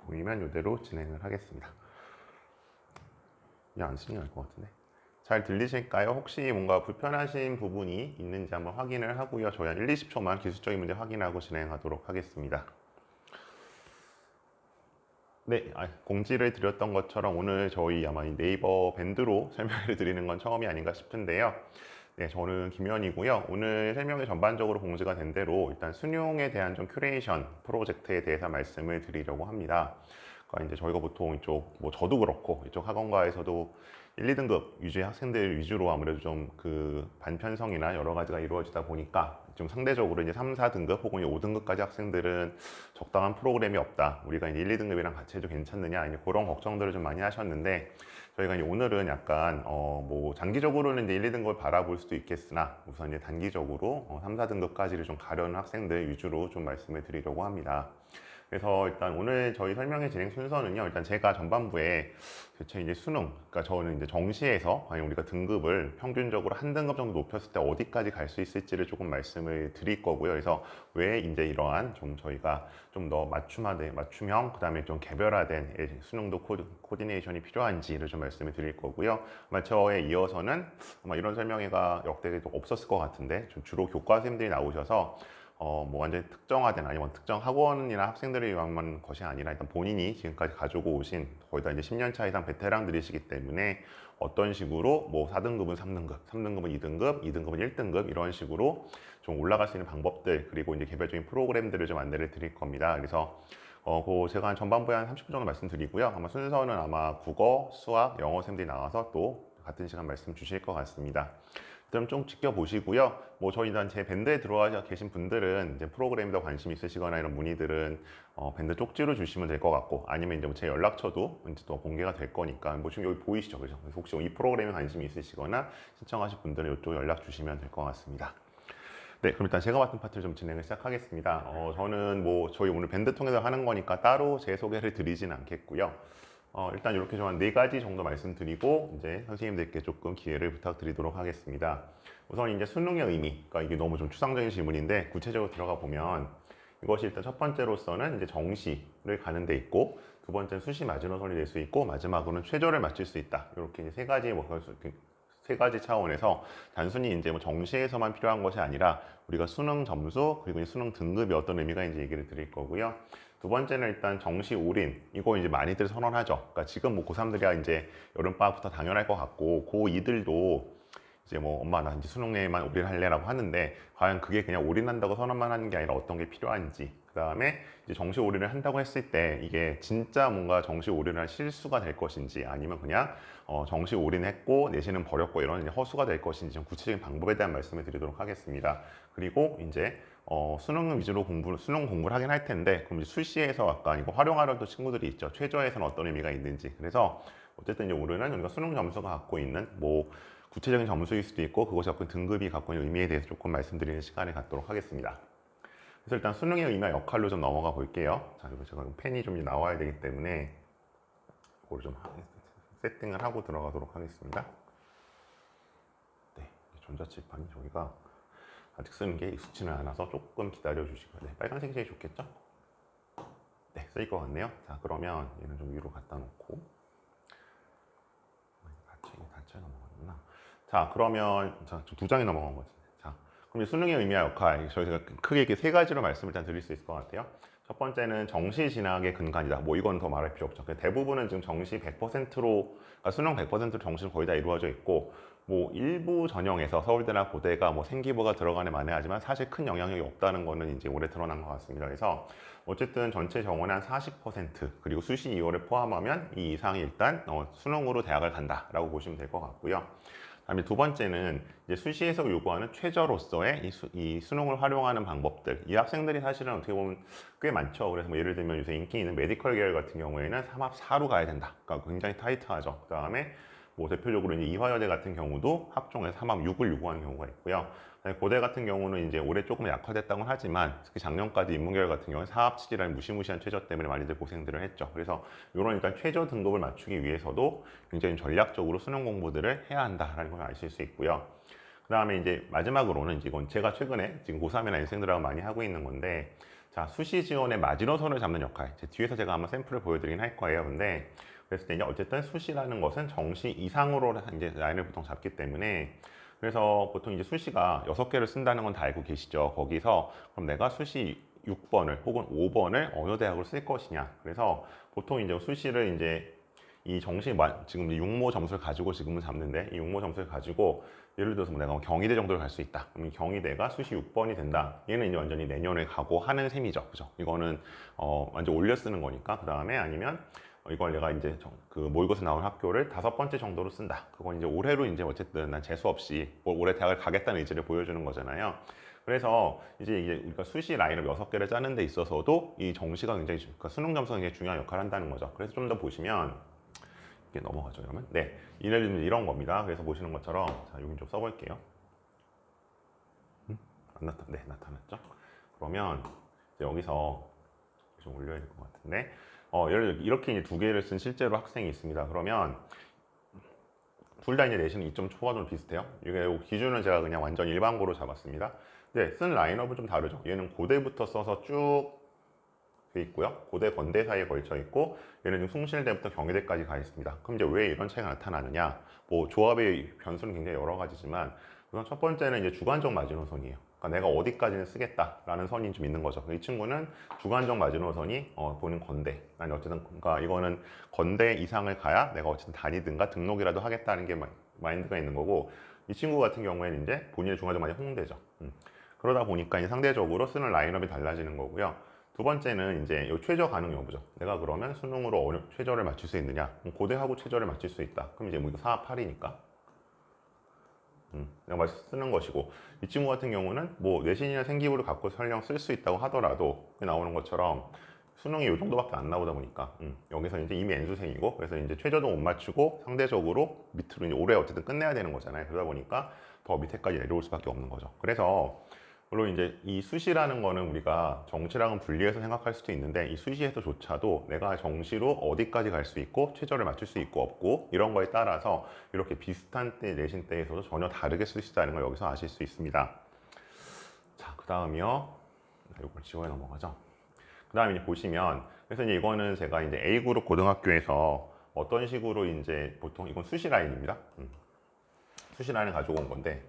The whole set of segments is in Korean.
보이면 이대로 진행을 하겠습니다. 그냥 안 쓰는 게 나을 것 같은데. 잘 들리실까요? 혹시 뭔가 불편하신 부분이 있는지 한번 확인을 하고요. 저희 한 1, 20초만 기술적인 문제 확인하고 진행하도록 하겠습니다. 네, 공지를 드렸던 것처럼 오늘 저희 아마 네이버 밴드로 설명을 드리는 건 처음이 아닌가 싶은데요. 네, 저는 김현이고요. 오늘 설명이 전반적으로 공지가 된 대로 일단 수능에 대한 좀 큐레이션 프로젝트에 대해서 말씀을 드리려고 합니다. 그러니까 이제 저희가 보통 이쪽, 뭐 저도 그렇고 이쪽 학원가에서도 1, 2등급 위주의 학생들 위주로 아무래도 좀 그 반편성이나 여러 가지가 이루어지다 보니까 좀 상대적으로 이제 3, 4등급 혹은 5등급까지 학생들은 적당한 프로그램이 없다. 우리가 이제 1, 2등급이랑 같이 해도 괜찮느냐. 이제 그런 걱정들을 좀 많이 하셨는데 저희가 이제 오늘은 약간 뭐 장기적으로는 이제 1, 2등급을 바라볼 수도 있겠으나 우선 이제 단기적으로 3, 4등급까지를 좀 가려는 학생들 위주로 좀 말씀을 드리려고 합니다. 그래서 일단 오늘 저희 설명의 진행 순서는요. 일단 제가 전반부에 대체 이제 수능, 그러니까 저는 이제 정시에서 과연 우리가 등급을 평균적으로 한 등급 정도 높였을 때 어디까지 갈 수 있을지를 조금 말씀을 드릴 거고요. 그래서 왜 이제 이러한 좀 저희가 좀 더 맞춤형, 그다음에 좀 개별화된 수능도 코디네이션이 필요한지를 좀 말씀을 드릴 거고요. 아마 저에 이어서는 아마 이런 설명회가 역대 없었을 것 같은데 좀 주로 교과생들이 나오셔서 뭐 완전히 특정화된 아니면 특정 학원이나 학생들을 위한 것이 아니라 일단 본인이 지금까지 가지고 오신 거의 다 이제 10년 차 이상 베테랑들이시기 때문에 어떤 식으로 뭐 4등급은 3등급, 3등급은 2등급, 2등급은 1등급 이런 식으로 좀 올라갈 수 있는 방법들 그리고 이제 개별적인 프로그램들을 좀 안내를 드릴 겁니다. 그래서 그 제가 전반부에 한 30분 정도 말씀드리고요. 아마 순서는 아마 국어, 수학, 영어 쌤들이 나와서 또 같은 시간 말씀 주실 것 같습니다. 그럼 좀 지켜보시고요. 뭐 저희 일단 제 밴드에 들어와 계신 분들은 이제 프로그램에 더 관심 있으시거나 이런 문의들은 밴드 쪽지로 주시면 될 것 같고 아니면 이제 제 연락처도 이제 또 공개가 될 거니까 뭐 지금 여기 보이시죠? 그래서 혹시 이 프로그램에 관심이 있으시거나 신청하실 분들은 이쪽 연락 주시면 될 것 같습니다. 네, 그럼 일단 제가 맡은 파트를 좀 진행을 시작하겠습니다. 저는 뭐 저희 오늘 밴드 통해서 하는 거니까 따로 제 소개를 드리진 않겠고요. 일단 이렇게 좀 한 4가지 정도 말씀드리고 이제 선생님들께 조금 기회를 부탁드리도록 하겠습니다. 우선 이제 수능의 의미, 그러니까 이게 너무 좀 추상적인 질문인데 구체적으로 들어가 보면 이것이 일단 첫 번째로서는 이제 정시를 가는 데 있고 두 번째는 수시 마지노선이 될 수 있고 마지막으로는 최저를 맞출 수 있다. 이렇게 이제 세 가지 차원에서 단순히 이제 뭐 정시에서만 필요한 것이 아니라 우리가 수능 점수 그리고 수능 등급이 어떤 의미가 있는지 얘기를 드릴 거고요. 두 번째는 일단 정시 올인 이거 이제 많이들 선언하죠. 그러니까 지금 뭐 고3들이야 이제 여름방학부터 당연할 것 같고 고2들도 이제 뭐 엄마 나 이제 수능에만 올인할래라고 하는데 과연 그게 그냥 올인한다고 선언만 하는 게 아니라 어떤 게 필요한지 그 다음에 이제 정시 올인을 한다고 했을 때 이게 진짜 뭔가 정시 올인을 할 실수가 될 것인지 아니면 그냥 정시 올인했고 내신은 버렸고 이런 이제 허수가 될 것인지 좀 구체적인 방법에 대한 말씀을 드리도록 하겠습니다. 그리고 이제 수능 위주로 수능 공부를 하긴 할 텐데 그럼 이제 수시에서 아까 이거 활용하려는 친구들이 있죠. 최저에서는 어떤 의미가 있는지 그래서 어쨌든 이제 오늘은 우리가 수능 점수가 갖고 있는 뭐 구체적인 점수일 수도 있고 그것이 갖고 있는 등급이 갖고 있는 의미에 대해서 조금 말씀드리는 시간을 갖도록 하겠습니다. 그래서 일단 수능의 의미와 역할로 좀 넘어가 볼게요. 자, 그리고 제가 펜이 좀 나와야 되기 때문에 그걸 좀 세팅을 하고 들어가도록 하겠습니다. 네, 전자칠판이 저희가 아직 쓰는 게 익숙지는 않아서 조금 기다려 주시고요. 네, 빨간색이 제일 좋겠죠? 네, 쓰일 것 같네요. 자, 그러면 얘는 좀 위로 갖다 놓고 닫혀 넘어갔구나. 자, 그러면 두 장이 넘어간 것 같습니다. 자, 그럼 수능의 의미와 역할 저희가 크게 이렇게 세 가지로 말씀을 일단 드릴 수 있을 것 같아요. 첫 번째는 정시 진학의 근간이다. 뭐 이건 더 말할 필요 없죠. 대부분은 지금 정시 100%로 그러니까 수능 100%로 정시는 거의 다 이루어져 있고 뭐 일부 전형에서 서울대나 고대가 뭐 생기부가 들어가네 마네 하지만 사실 큰 영향력이 없다는 거는 이제 올해 드러난 것 같습니다. 그래서 어쨌든 전체 정원의 한 40% 그리고 수시 2월을 포함하면 이 이상이 일단 수능으로 대학을 간다라고 보시면 될 것 같고요. 그다음에 두 번째는 이제 수시에서 요구하는 최저로서의 이 수능을 활용하는 방법들. 이 학생들이 사실은 어떻게 보면 꽤 많죠. 그래서 뭐 예를 들면 요새 인기 있는 메디컬 계열 같은 경우에는 3합 4로 가야 된다. 그러니까 굉장히 타이트하죠. 그다음에 뭐 대표적으로 이제 이화여대 같은 경우도 학종에서 3합 6을 요구하는 경우가 있고요. 고대 같은 경우는 이제 올해 조금 약화됐다고는 하지만 특히 작년까지 인문계열 같은 경우는 4합 7이라는 무시무시한 최저 때문에 많이들 고생들을 했죠. 그래서 이런 일단 최저 등급을 맞추기 위해서도 굉장히 전략적으로 수능 공부들을 해야 한다라는 걸 아실 수 있고요. 그 다음에 이제 마지막으로는 이건 제가 최근에 지금 고3이나 인생들하고 많이 하고 있는 건데 자, 수시 지원의 마지노선을 잡는 역할. 뒤에서 제가 한번 샘플을 보여드리긴 할 거예요. 근데 그랬을 때 이제 어쨌든 수시라는 것은 정시 이상으로 이제 라인을 보통 잡기 때문에 그래서 보통 이제 수시가 6개를 쓴다는 건 다 알고 계시죠. 거기서 그럼 내가 수시 6번을 혹은 5번을 어느 대학으로 쓸 것이냐. 그래서 보통 이제 수시를 이제 이 정시 지금 육모 점수를 가지고 지금은 잡는데 이 육모 점수를 가지고 예를 들어서 뭐 내가 경희대 정도를 갈 수 있다. 그럼 이 경희대가 수시 6번이 된다. 얘는 이제 완전히 내년에 가고 하는 셈이죠. 그죠? 이거는 완전 올려 쓰는 거니까. 그 다음에 아니면 이걸 내가 이제 그 모의고사 나온 학교를 5번째 정도로 쓴다. 그건 이제 올해로 이제 어쨌든 난 재수 없이 올해 대학을 가겠다는 의지를 보여주는 거잖아요. 그래서 이제 우리가 수시 라인업 6개를 짜는 데 있어서도 이 정시가 굉장히 그러니까 수능 점수가 굉장히 중요한 역할을 한다는 거죠. 그래서 좀 더 보시면 이게 넘어가죠. 그러면 네, 예를 들면 이런 겁니다. 그래서 보시는 것처럼 자, 여기 좀 써볼게요. 네, 나타났죠. 그러면 이제 여기서 좀 올려야 될 것 같은데 예를 들어 이렇게 이제 2개를 쓴 실제로 학생이 있습니다. 그러면 둘 다 이제 내신 2점 초반으로 비슷해요. 이게 기준은 제가 그냥 완전 일반고로 잡았습니다. 네, 쓴 라인업은 좀 다르죠. 얘는 고대부터 써서 쭉 돼 있고요. 고대 건대 사이에 걸쳐 있고 얘는 지금 숭실대부터 경희대까지 가 있습니다. 그럼 이제 왜 이런 차이가 나타나느냐? 뭐 조합의 변수는 굉장히 여러 가지지만 우선 첫 번째는 이제 주관적 마지노선이에요. 그러니까 내가 어디까지는 쓰겠다라는 선이 좀 있는 거죠. 이 친구는 주관적 마지노선이 보는 건대. 아니 어쨌든 그러니까 이거는 건대 이상을 가야 내가 어쨌든 다니든가 등록이라도 하겠다는 게 마인드가 있는 거고 이 친구 같은 경우에는 이제 본인의 주관적 마지노선이 홍대죠. 그러다 보니까 이제 상대적으로 쓰는 라인업이 달라지는 거고요. 두 번째는 이제 이 최저 가능 여부죠. 내가 그러면 수능으로 최저를 맞출 수 있느냐? 고대하고 최저를 맞출 수 있다. 그럼 이제 뭐 이거 4, 8이니까. 내가 쓰는 것이고 이 친구 같은 경우는 뭐 내신이나 생기부를 갖고 설령 쓸 수 있다고 하더라도 나오는 것처럼 수능이 이 정도밖에 안 나오다 보니까 여기서 이제 이미 N수생이고 그래서 이제 최저도 못 맞추고 상대적으로 밑으로 이제 올해 어쨌든 끝내야 되는 거잖아요. 그러다 보니까 더 밑에까지 내려올 수밖에 없는 거죠. 그래서 물론 이제 이 수시라는 거는 우리가 정시랑은 분리해서 생각할 수도 있는데 이 수시에서조차도 내가 정시로 어디까지 갈 수 있고 최저를 맞출 수 있고 없고 이런 거에 따라서 이렇게 비슷한 때 내신 때에서도 전혀 다르게 쓸 수 있다는 걸 여기서 아실 수 있습니다. 자, 그 다음이요. 이걸 지워야 넘어가죠. 그 다음에 이제 보시면 그래서 이제 이거는 제가 이제 A그룹 고등학교에서 어떤 식으로 이제 보통 이건 수시 라인입니다. 수시 라인을 가지고 온 건데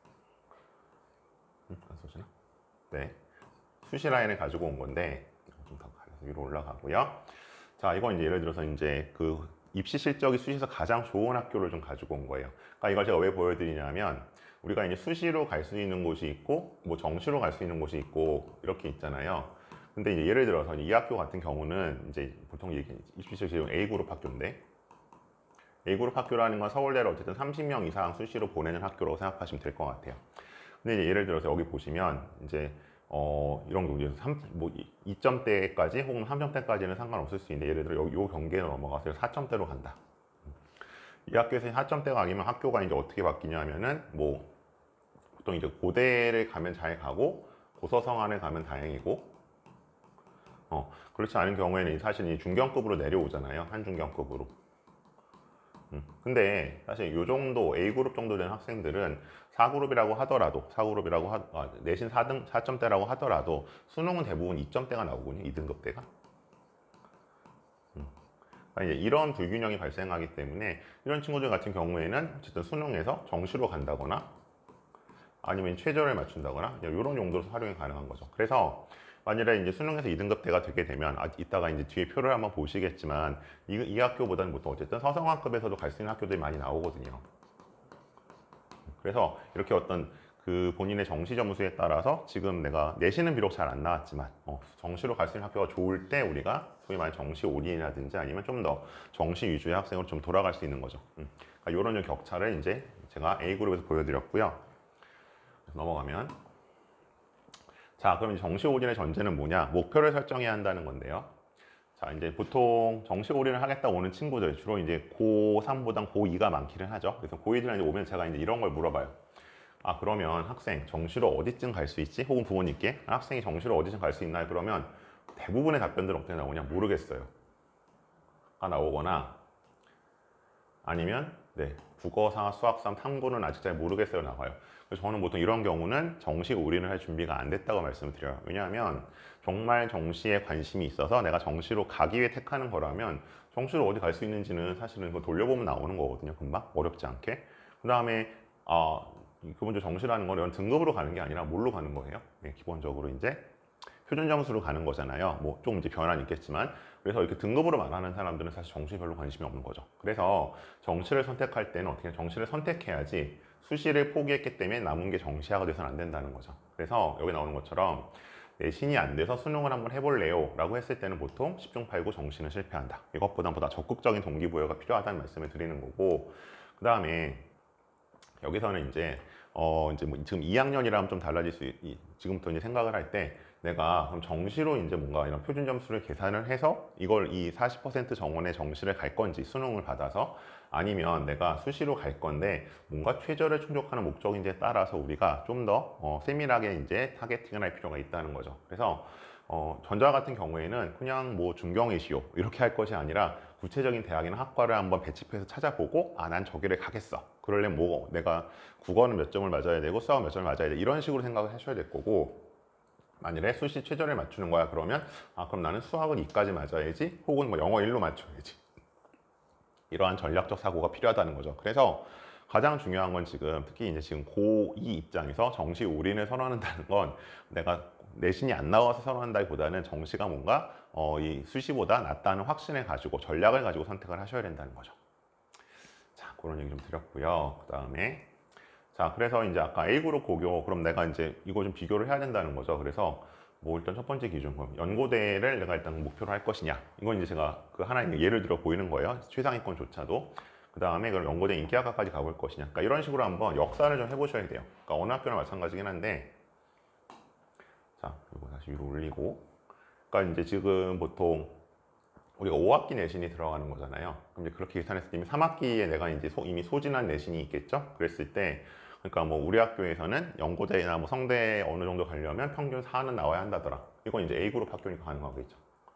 안 써지나? 네, 수시 라인을 가지고 온 건데 좀 더 가려서 위로 올라가고요. 자, 이건 이제 예를 들어서 이제 그 입시 실적이 수시에서 가장 좋은 학교를 좀 가지고 온 거예요. 그러니까 이걸 제가 왜 보여드리냐면 우리가 이제 수시로 갈 수 있는 곳이 있고 뭐 정시로 갈 수 있는 곳이 있고 이렇게 있잖아요. 근데 이제 예를 들어서 이 학교 같은 경우는 이제 보통 입시 실적 A그룹 학교인데 A그룹 학교라는 건 서울대를 어쨌든 30명 이상 수시로 보내는 학교라고 생각하시면 될 것 같아요. 근데 이제 예를 들어서 여기 보시면 이제 이런 경우 뭐 2점대까지 혹은 3점대까지는 상관없을 수 있는데 예를 들어 요 경계를 넘어가서 4점대로 간다. 이 학교에서 4점대가 아니면 학교가 이제 어떻게 바뀌냐면은 뭐 보통 이제 고대를 가면 잘 가고 고서성안을 가면 다행이고 그렇지 않은 경우에는 사실 이 중견급으로 내려오잖아요. 한중견급으로. 근데 사실 이 정도 A그룹 정도 된 학생들은 4그룹이라고 하더라도 내신 4점대라고 하더라도 수능은 대부분 2점대가 나오거든요. 2등급대가. 이제 이런 불균형이 발생하기 때문에 이런 친구들 같은 경우에는 어쨌든 수능에서 정시로 간다거나 아니면 최저를 맞춘다거나 이런 용도로 활용이 가능한 거죠. 그래서 만일에 이제 수능에서 2등급대가 되게 되면 이따가 이제 뒤에 표를 한번 보시겠지만 이 학교보다는 보통 어쨌든 서성화급에서도 갈 수 있는 학교들이 많이 나오거든요. 그래서 이렇게 어떤 그 본인의 정시 점수에 따라서 지금 내가 내신은 비록 잘 안 나왔지만 정시로 갈 수 있는 학교가 좋을 때 우리가 소위 말해 정시 올인이라든지 아니면 좀 더 정시 위주의 학생으로 좀 돌아갈 수 있는 거죠. 그러니까 이런 격차를 이제 제가 A그룹에서 보여드렸고요. 넘어가면 자, 그럼 정시 올인의 전제는 뭐냐? 목표를 설정해야 한다는 건데요. 자, 이제 보통 정시 올인을 하겠다고 오는 친구들 주로 이제 고3보단 고2가 많기는 하죠. 그래서 고2들한테 오면 제가 이제 이런 걸 물어봐요. 그러면 학생 정시로 어디쯤 갈 수 있지? 혹은 부모님께 학생이 정시로 어디쯤 갈 수 있나요? 그러면 대부분의 답변들은 어떻게 나오냐? 모르겠어요. 가 나오거나 아니면 네, 국어사, 수학사, 탐구는 아직 잘 모르겠어요 나와요. 그래서 저는 보통 이런 경우는 정시 올인을 할 준비가 안 됐다고 말씀을 드려요. 왜냐하면 정말 정시에 관심이 있어서 내가 정시로 가기 위해 택하는 거라면 정시로 어디 갈 수 있는지는 사실은 그거 돌려보면 나오는 거거든요. 금방 어렵지 않게. 그 다음에 기본적으로 정시라는 건 이런 등급으로 가는 게 아니라 뭘로 가는 거예요? 네, 기본적으로 이제 표준 점수로 가는 거잖아요. 뭐 좀 이제 변화는 있겠지만, 그래서 이렇게 등급으로 말하는 사람들은 사실 정시에 별로 관심이 없는 거죠. 그래서 정시를 선택할 때는 어떻게 정시를 선택해야지 수시를 포기했기 때문에 남은 게 정시화가 돼서는 안 된다는 거죠. 그래서 여기 나오는 것처럼 내신이 안 돼서 수능을 한번 해볼래요 라고 했을 때는 보통 10중 8구 정시는 실패한다. 이것보다 적극적인 동기부여가 필요하다는 말씀을 드리는 거고, 그 다음에 여기서는 이제 뭐 지금 2학년이라면 좀 달라질 수 지금부터 이제 생각을 할 때 내가 그럼 정시로 이제 뭔가 이런 표준 점수를 계산을 해서 이걸 이 40% 정원의 정시를 갈 건지 수능을 받아서, 아니면 내가 수시로 갈 건데 뭔가 최저를 충족하는 목적인지에 따라서 우리가 좀 더 세밀하게 이제 타겟팅을 할 필요가 있다는 거죠. 그래서 전자 같은 경우에는 그냥 뭐 중경외시요 이렇게 할 것이 아니라 구체적인 대학이나 학과를 한번 배치해서 찾아보고 난 저기를 가겠어. 그러려면 뭐 내가 국어는 몇 점을 맞아야 되고 수학은 몇 점을 맞아야 돼. 이런 식으로 생각을 하셔야 될 거고, 만일에 수시 최저를 맞추는 거야 그러면 그럼 나는 수학은 2까지 맞아야지, 혹은 뭐 영어 1로 맞춰야지. 이러한 전략적 사고가 필요하다는 거죠. 그래서 가장 중요한 건 특히 이제 지금 고2 입장에서 정시 올인을 선언한다는 건 내가 내신이 안 나와서 선언한다기보다는 정시가 뭔가 이 수시보다 낫다는 확신을 가지고 전략을 가지고 선택을 하셔야 된다는 거죠. 자, 그런 얘기 좀 드렸고요. 그 다음에 자, 그래서 이제 아까 A그룹 고교, 그럼 내가 이제 이거 좀 비교를 해야 된다는 거죠. 그래서 뭐 일단 첫 번째 기준, 그럼 연고대를 내가 일단 목표로 할 것이냐. 이건 이제 제가 그 하나의 예를 들어 보이는 거예요. 최상위권조차도. 그 다음에 그럼 연고대 인기학과까지 가볼 것이냐. 그러니까 이런 식으로 한번 역사를 좀 해보셔야 돼요. 그러니까 어느 학교나 마찬가지긴 한데, 자, 그리고 다시 위로 올리고. 그러니까 이제 지금 보통 우리가 5학기 내신이 들어가는 거잖아요. 그럼 이제 그렇게 계산했을 때 이미 3학기에 내가 이제 이미 소진한 내신이 있겠죠? 그랬을 때, 그러니까 뭐 우리 학교에서는 연고대나 뭐 성대 어느 정도 가려면 평균 4는 나와야 한다더라. 이건 이제 A그룹 학교니까 가능하겠죠.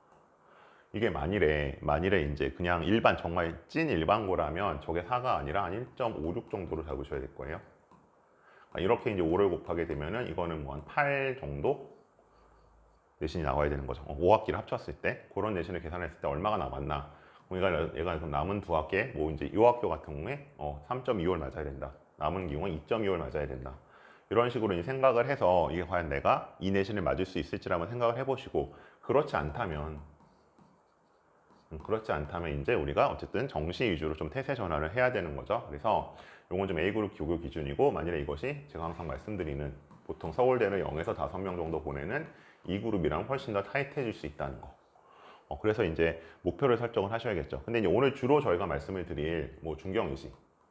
이게 만일에 이제 그냥 일반 정말 찐 일반고라면 저게 4가 아니라 한 1.56 정도로 잡으셔야 될 거예요. 그러니까 이렇게 이제 5를 곱하게 되면은 이거는 뭐 한 8 정도 내신이 나와야 되는 거죠. 5학기를 합쳤을 때 그런 내신을 계산했을 때 얼마가 남았나. 얘가 그럼 남은 두 학기에 뭐 이제 이 학교 같은 경우에 3.25를 맞아야 된다. 남은 경우에 2.25를 맞아야 된다. 이런 식으로 이제 생각을 해서 이게 과연 내가 이 내신을 맞을 수 있을지 한번 생각을 해보시고, 그렇지 않다면 이제 우리가 어쨌든 정시 위주로 좀 태세 전환을 해야 되는 거죠. 그래서 이건 좀 A그룹 교교 기준이고, 만일에 이것이 제가 항상 말씀드리는 보통 서울대를 0에서 5명 정도 보내는 2그룹이랑 훨씬 더 타이트해질 수 있다는 거. 그래서 이제 목표를 설정을 하셔야겠죠. 근데 이제 오늘 주로 저희가 말씀을 드릴 뭐 중경이시,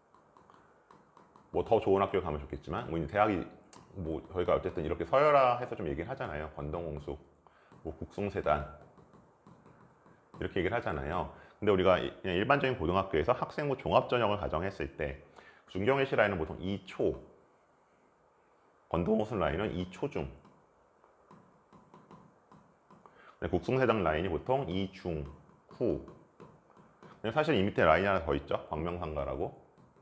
뭐 더 좋은 학교 가면 좋겠지만, 뭐 이제 대학이 뭐 저희가 어쨌든 이렇게 서열화해서 좀 얘기를 하잖아요. 건동홍수, 뭐 국숭세단 이렇게 얘기를 하잖아요. 근데 우리가 그냥 일반적인 고등학교에서 학생부 종합전형을 가정했을 때 중경외시 라인은 보통 2초, 건동홍수 라인은 2초중, 국숭세단 라인이 보통 2중, 후. 사실 이 밑에 라인이 하나 더 있죠. 광명상가라고.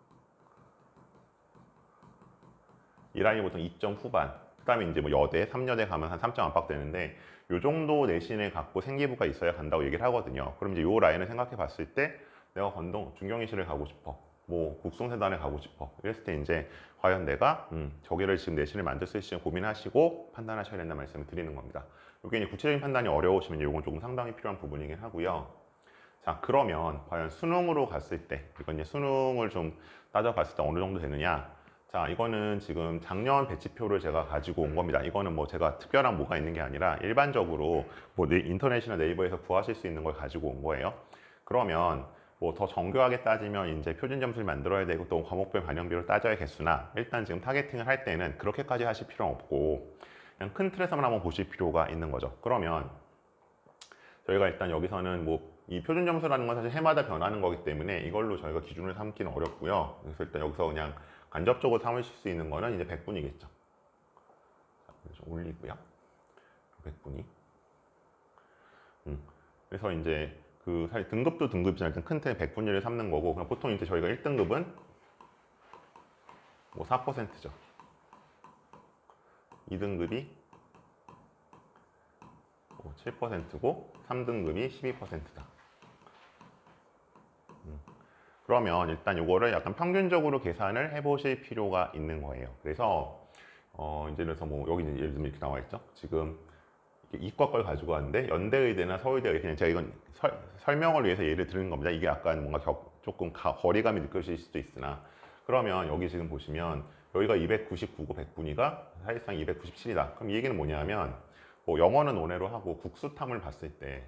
이 라인이 보통 2점 후반. 그 다음에 이제 뭐 여대, 3여대 가면 한 3점 안팎 되는데, 요 정도 내신을 갖고 생기부가 있어야 간다고 얘기를 하거든요. 그럼 이제 요 라인을 생각해 봤을 때 내가 중경외시를 가고 싶어, 뭐 국숭세단에 가고 싶어, 이랬을 때 이제 과연 내가 저기를 지금 내신을 만들 수 있을지 고민하시고 판단하셔야 된다는 말씀을 드리는 겁니다. 이게 이제 구체적인 판단이 어려우시면 이건 조금 상당히 필요한 부분이긴 하고요. 자, 그러면 과연 수능으로 갔을 때, 이건 이제 수능을 좀 따져봤을 때 어느 정도 되느냐. 자, 이거는 지금 작년 배치표를 제가 가지고 온 겁니다. 이거는 뭐 제가 특별한 뭐가 있는 게 아니라 일반적으로 뭐 인터넷이나 네이버에서 구하실 수 있는 걸 가지고 온 거예요. 그러면 뭐 더 정교하게 따지면 이제 표준 점수를 만들어야 되고 또 과목별 반영비를 따져야겠으나, 일단 지금 타겟팅을 할 때는 그렇게까지 하실 필요는 없고 그냥 큰 틀에서만 한번 보실 필요가 있는 거죠. 그러면 저희가 일단 여기서는 뭐 이 표준 점수라는 건 사실 해마다 변하는 거기 때문에 이걸로 저희가 기준을 삼기는 어렵고요. 그래서 일단 여기서 그냥 간접적으로 삼으실 수 있는 거는 이제 100분이겠죠. 자, 좀 올리고요. 100분이. 그래서 이제 그 사실 등급도 등급이잖아요. 일단 큰 틀에 100분위를 삼는 거고, 그냥 보통 이제 저희가 1등급은 뭐 4%죠. 2등급이 7%고 3등급이 12%다. 그러면 일단 이거를 약간 평균적으로 계산을 해보실 필요가 있는 거예요. 그래서 이제 그래서 뭐 여기 예를 들면 이렇게 나와 있죠. 지금 이과 걸 가지고 왔는데 연대의대나 서울대의대, 그냥 제가 이건 설명을 위해서 예를 드는 겁니다. 이게 약간 뭔가 조금 거리감이 느껴질 수도 있으나, 그러면 여기 지금 보시면 여기가 299고 100분위가 사실상 297이다. 그럼 이 얘기는 뭐냐면, 뭐 영어는 원외로 하고 국수탐을 봤을 때,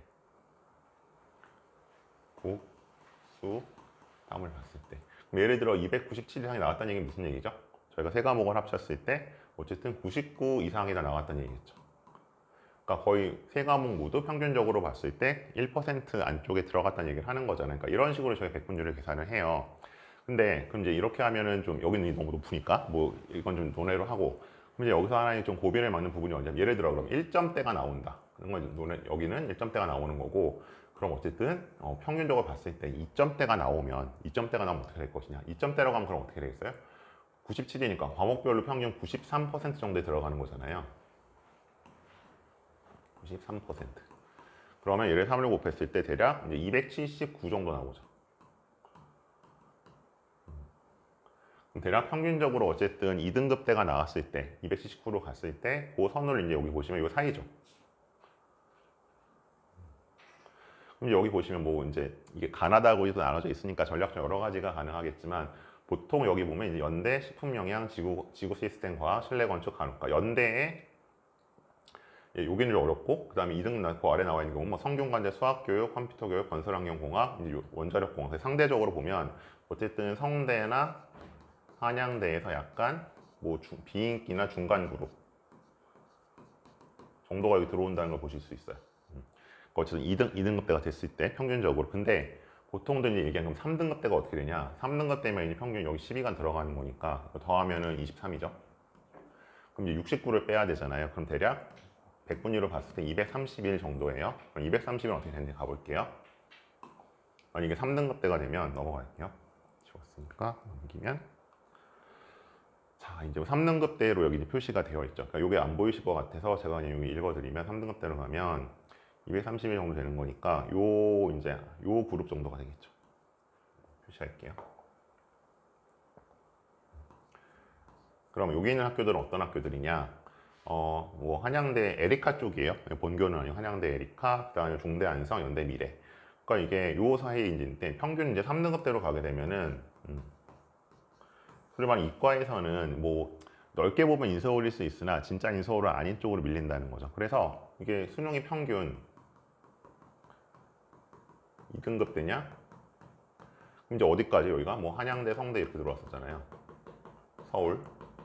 국수탐을 봤을 때, 그럼 예를 들어 297 이상이 나왔다는 얘기는 무슨 얘기죠? 저희가 세 과목을 합쳤을 때 어쨌든 99 이상이 다 나왔다는 얘기겠죠. 그러니까 거의 세 과목 모두 평균적으로 봤을 때 1% 안쪽에 들어갔다는 얘기를 하는 거잖아요. 그러니까 이런 식으로 저희 백분율을 계산을 해요. 근데 그럼 이제 이렇게 하면은 좀 여기는 너무 높으니까 뭐 이건 좀 논외로 하고, 그럼 이제 여기서 하나의 좀 고비를 막는 부분이 언제냐면, 예를 들어 그럼 1점대가 나온다. 그런 건 여기는 1점대가 나오는 거고, 그럼 어쨌든 평균적으로 봤을 때 2점대가 나오면 어떻게 될 것이냐. 2점대라고 하면 그럼 어떻게 되겠어요? 97이니까 과목별로 평균 93% 정도에 들어가는 거잖아요. 93%. 그러면 얘를 3을 곱했을 때 대략 이제 279 정도 나오죠. 대략 평균적으로 어쨌든 2등급대가 나왔을 때 279로 갔을 때 그 선을 이제 여기 보시면 이 사이죠. 그럼 여기 보시면 뭐 이제 이게 가나다고도 나눠져 있으니까 전략적 여러 가지가 가능하겠지만, 보통 여기 보면 이제 연대 식품영양 지구 시스템과학 실내건축 간호과, 연대에 여기는 좀 어렵고, 그 다음에 2등 그 아래 나와 있는 경우 뭐 성균관대 수학교육, 컴퓨터교육, 건설환경공학, 원자력공학, 상대적으로 보면 어쨌든 성대나 한양대에서 약간 뭐 비인기나 중간 그룹 정도가 여기 들어온다는 걸 보실 수 있어요. 어쨌든 2등급대가 됐을 때 평균적으로. 근데 보통들 이제 얘기하는 그럼 3등급대가 어떻게 되냐. 3등급대면 이제 평균 여기 12가 들어가는 거니까 더하면은 23이죠. 그럼 이제 69를 빼야 되잖아요. 그럼 대략 100분위로 봤을 때 231 정도예요. 그럼 230은 어떻게 되는지 가볼게요. 만약 이게 3등급대가 되면 넘어갈게요. 지웠으니까 넘기면, 자 이제 3등급대로 여기 이제 표시가 되어 있죠. 그러니까 이게 안 보이실 것 같아서 제가 그냥 여기 읽어드리면 3등급대로 가면 231 정도 되는 거니까 이제 요 그룹 정도가 되겠죠. 표시할게요. 그럼 여기 있는 학교들은 어떤 학교들이냐? 뭐 한양대 에리카 쪽이에요. 본교는 아니고 한양대 에리카, 그다음에 중대 안성, 연대 미래. 그러니까 이게 요 사이에 이제 평균 이제 3등급대로 가게 되면은, 그리고 이과에서는 뭐 넓게 보면 인서울일 수 있으나 진짜 인서울은 아닌 쪽으로 밀린다는 거죠. 그래서 이게 수능이 평균 2등급대냐? 그럼 이제 어디까지? 여기가 뭐 한양대, 성대 이렇게 들어왔었잖아요. 서울.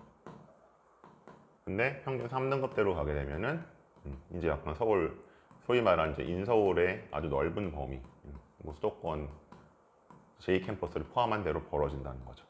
근데 평균 3등급대로 가게 되면은 이제 약간 서울, 소위 말하는 이제 인서울의 아주 넓은 범위, 뭐 수도권 J캠퍼스를 포함한 대로 벌어진다는 거죠.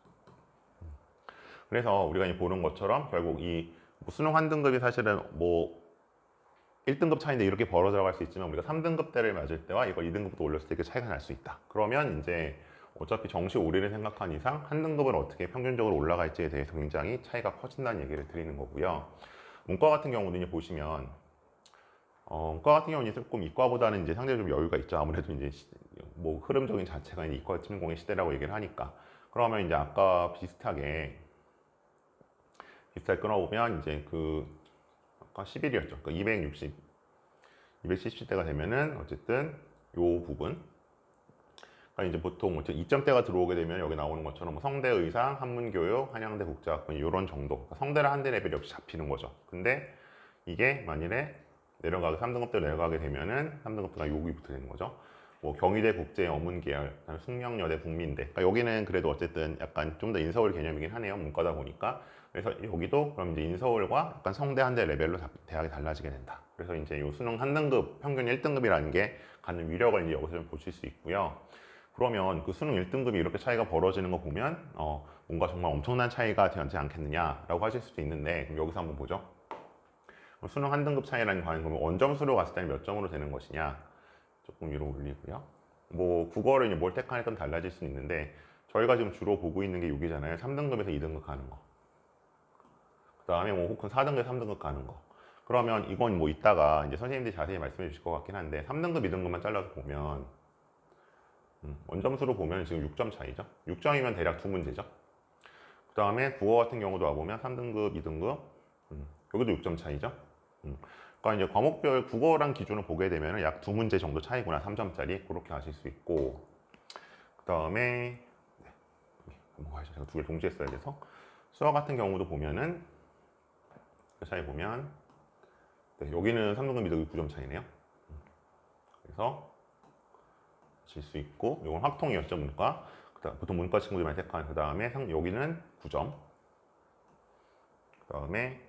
그래서 우리가 보는 것처럼 결국 이 수능 한 등급이 사실은 뭐 1등급 차이인데 이렇게 벌어져 갈 수 있지만, 우리가 3등급대를 맞을 때와 이걸 2등급도 올렸을 때 그 차이가 날 수 있다. 그러면 이제 어차피 정시 오리를 생각한 이상 한 등급을 어떻게 평균적으로 올라갈지에 대해서 굉장히 차이가 커진다는 얘기를 드리는 거고요. 문과 같은 경우도 이제 보시면, 문과 같은 경우는 조금 이과보다는 이제 상대적으로 좀 여유가 있죠. 아무래도 이제 뭐 흐름적인 자체가 이제 이과 침공의 시대라고 얘기를 하니까. 그러면 이제 아까 비슷하게 끊어보면 이제 아까 11이었죠. 그 260, 270대가 되면은 어쨌든 요 부분. 그러니까 이제 보통 2점대가 들어오게 되면 여기 나오는 것처럼 뭐 성대 의상, 한문교육, 한양대 국제학군 이런 정도. 그러니까 성대랑 한대 레벨이 역시 잡히는 거죠. 근데 이게 만일에 3등급대로 내려가게 되면은 3등급대가 여기부터 되는 거죠. 뭐 경희대 국제 어문 계열, 숙명여대 국민대. 그러니까 여기는 그래도 어쨌든 약간 좀 더 인서울 개념이긴 하네요. 문과다 보니까. 그래서 여기도 그럼 이제 인서울과 약간 성대 한대 레벨로 대학이 달라지게 된다. 그래서 이제 요 수능 한 등급 평균 1등급이라는 게 갖는 위력을 이제 여기서 좀 보실 수 있고요. 그러면 그 수능 1등급이 이렇게 차이가 벌어지는 거 보면 뭔가 정말 엄청난 차이가 되지 않겠느냐라고 하실 수도 있는데, 그럼 여기서 한번 보죠. 수능 한 등급 차이라는 과연 그러면 원점수로 갔을 때는 몇 점으로 되는 것이냐? 조금 위로 올리고요. 뭐 국어를 이제 뭘 택하냐에 좀 달라질 수는 있는데 저희가 지금 주로 보고 있는 게 여기잖아요. 3등급에서 2등급 가는 거. 그 다음에 뭐 혹은 4등급, 3등급 가는 거. 그러면 이건 뭐 이따가 이제 선생님들이 자세히 말씀해 주실 것 같긴 한데 3등급, 2등급만 잘라서 보면 원점수로 보면 지금 6점 차이죠. 6점이면 대략 두 문제죠. 그 다음에 국어 같은 경우도 와보면 3등급, 2등급 여기도 6점 차이죠. 그러니까 이제 과목별 국어랑 기준을 보게 되면 약 두 문제 정도 차이구나. 3점짜리 그렇게 아실 수 있고 그 다음에 넘어가야죠. 제가 두 개를 동시에 써야 돼서 수학 같은 경우도 보면은 그 차이 보면 네, 여기는 3등급, 2등급 9점 차이네요. 그래서 질 수 있고 이건 확통이었죠. 문과. 보통 문과 친구들이 많이 택한 그 다음에 여기는 9점. 그 다음에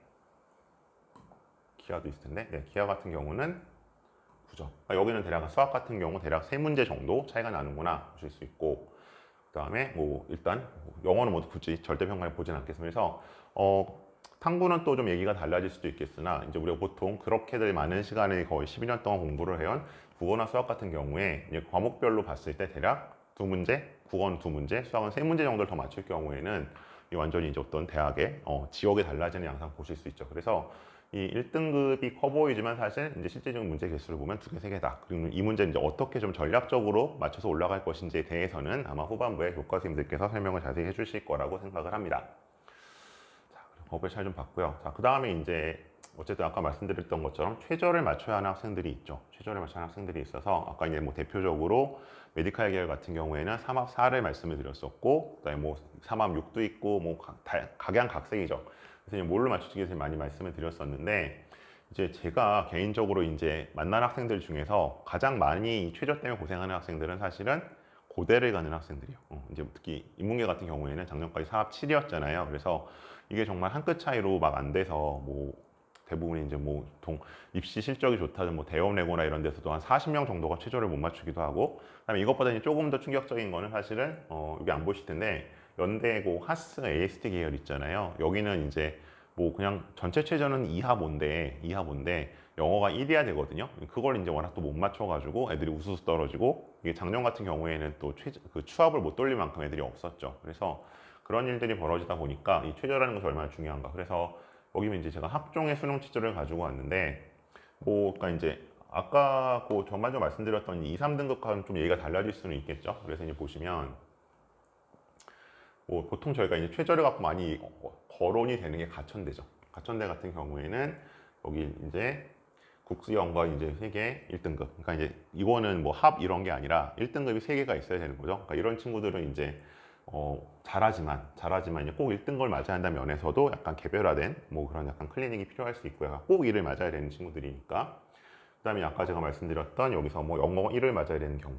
기하도 있을 텐데 네, 기하 같은 경우는 9점. 그러니까 여기는 대략 수학 같은 경우 대략 3문제 정도 차이가 나는구나 보실 수 있고 그 다음에 뭐 일단 영어는 뭐 굳이 절대평가를 보진 않겠습니다. 그래서 탐구는 또 좀 얘기가 달라질 수도 있겠으나 이제 우리가 보통 그렇게들 많은 시간을 거의 12년 동안 공부를 해온 국어나 수학 같은 경우에 이제 과목별로 봤을 때 대략 두 문제, 국어는 두 문제, 수학은 세 문제 정도를 더 맞출 경우에는 이 완전히 이제 어떤 대학의 지역이 달라지는 양상 보실 수 있죠. 그래서 이 1등급이 커 보이지만 사실 이제 실제적인 문제 개수를 보면 두 개, 세 개다. 그리고 이 문제는 이제 어떻게 좀 전략적으로 맞춰서 올라갈 것인지에 대해서는 아마 후반부에 교과 선생님들께서 설명을 자세히 해주실 거라고 생각을 합니다. 자, 그리고 법을 잘 좀 봤고요. 자, 그 다음에 이제 어쨌든 아까 말씀드렸던 것처럼 최저를 맞춰야 하는 학생들이 있죠. 최저를 맞춰야 하는 학생들이 있어서 아까 이제 뭐 대표적으로 메디칼 계열 같은 경우에는 3합 4를 말씀을 드렸었고 그다음에 뭐 3합 6도 있고 뭐 각양각색이죠. 그래서 뭘로 맞추기 위해서 많이 말씀을 드렸었는데 이제 제가 개인적으로 이제 만난 학생들 중에서 가장 많이 최저 때문에 고생하는 학생들은 사실은 고대를 가는 학생들이요. 이제 특히 인문계 같은 경우에는 작년까지 4합 7이었잖아요. 그래서 이게 정말 한 끗 차이로 막 안 돼서 뭐 대부분이 이제 뭐 입시 실적이 좋다든 뭐 대업내고나 이런 데서도 한 40명 정도가 최저를 못 맞추기도 하고 그다음에 이것보다 이제 조금 더 충격적인 거는 사실은 여기 안 보실 텐데 연대고 하스 AST 계열 있잖아요. 여기는 이제 뭐 그냥 전체 최저는 2하 뭔데 영어가 1이야 되거든요. 그걸 이제 워낙 또 못 맞춰가지고 애들이 우수수 떨어지고 이게 작년 같은 경우에는 또 그 추합을 못 돌릴 만큼 애들이 없었죠. 그래서 그런 일들이 벌어지다 보니까 이 최저라는 것이 얼마나 중요한가. 그래서 여기면 이제 제가 학종의 수능 최저를 가지고 왔는데 뭐 그러니까 이제 아까 그 전반적으로 말씀드렸던 2, 3등급과는 좀 얘기가 달라질 수는 있겠죠. 그래서 이제 보시면 뭐 보통 저희가 이제 최저를 갖고 많이 거론이 되는 게 가천대죠. 가천대 같은 경우에는 여기 이제 국수영과 이제 세계 1등급. 그러니까 이제 이거는 뭐 합 이런 게 아니라 1등급이 3개가 있어야 되는 거죠. 그러니까 이런 친구들은 이제 잘하지만 이제 꼭 1등급을 맞아야 한다는 면에서도 약간 개별화된 뭐 그런 약간 클리닉이 필요할 수 있고요. 꼭 1을 맞아야 되는 친구들이니까. 그다음에 아까 제가 말씀드렸던 여기서 뭐 영어 1을 맞아야 되는 경우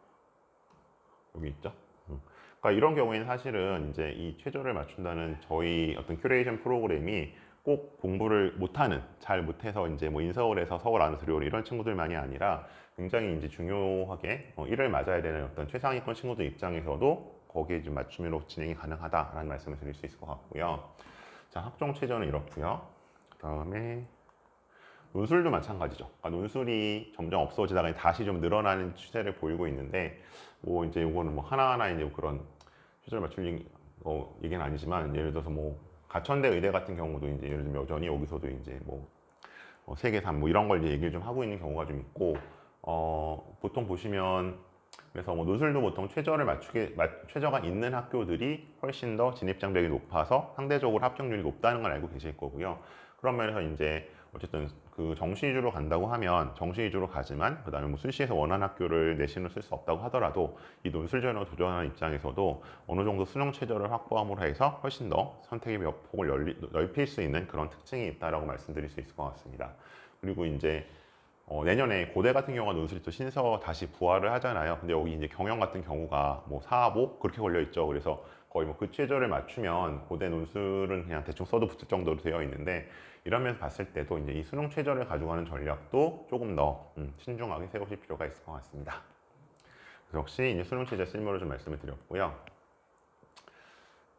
여기 있죠. 그러니까 이런 경우에는 사실은 이제 이 최저를 맞춘다는 저희 어떤 큐레이션 프로그램이 꼭 공부를 못하는, 잘 못해서 이제 뭐 인서울에서 서울 안으로 들어오는 이런 친구들만이 아니라 굉장히 이제 중요하게 1을 맞아야 되는 어떤 최상위권 친구들 입장에서도 거기에 좀 맞춤으로 진행이 가능하다라는 말씀을 드릴 수 있을 것 같고요. 자, 학종 최저는 이렇고요. 그 다음에 논술도 마찬가지죠. 그러니까 논술이 점점 없어지다가 다시 좀 늘어나는 추세를 보이고 있는데 뭐 이제 이거는 뭐 하나하나 이제 그런 최저를 맞출 얘기는 아니지만 예를 들어서 뭐 가천대 의대 같은 경우도 이제 예를 들면 여전히 여기서도 이제 뭐 세계 3 뭐 이런 걸 이제 얘기를 좀 하고 있는 경우가 좀 있고 보통 보시면 그래서 뭐 논술도 보통 최저가 있는 학교들이 훨씬 더 진입 장벽이 높아서 상대적으로 합격률이 높다는 걸 알고 계실 거고요. 그런 면에서 이제 어쨌든 그 정시 위주로 간다고 하면 정시 위주로 가지만 그 다음에 뭐 수시에서 원하는 학교를 내신으로 쓸 수 없다고 하더라도 이 논술 전형을 도전하는 입장에서도 어느 정도 수능 최저를 확보함으로 해서 훨씬 더 선택의 폭을 넓힐 수 있는 그런 특징이 있다라고 말씀드릴 수 있을 것 같습니다. 그리고 이제 내년에 고대 같은 경우가 논술이 또 신서 다시 부활을 하잖아요. 근데 여기 이제 경영 같은 경우가 뭐 4, 5 그렇게 걸려 있죠. 그래서 거의 뭐 그 최저를 맞추면 고대 논술은 그냥 대충 써도 붙을 정도로 되어 있는데 이런 면에서 봤을 때도 이제 이 수능 최저를 가져가는 전략도 조금 더 신중하게 세우실 필요가 있을 것 같습니다. 그래서 역시 이제 수능 최저 쓸모를 좀 말씀을 드렸고요.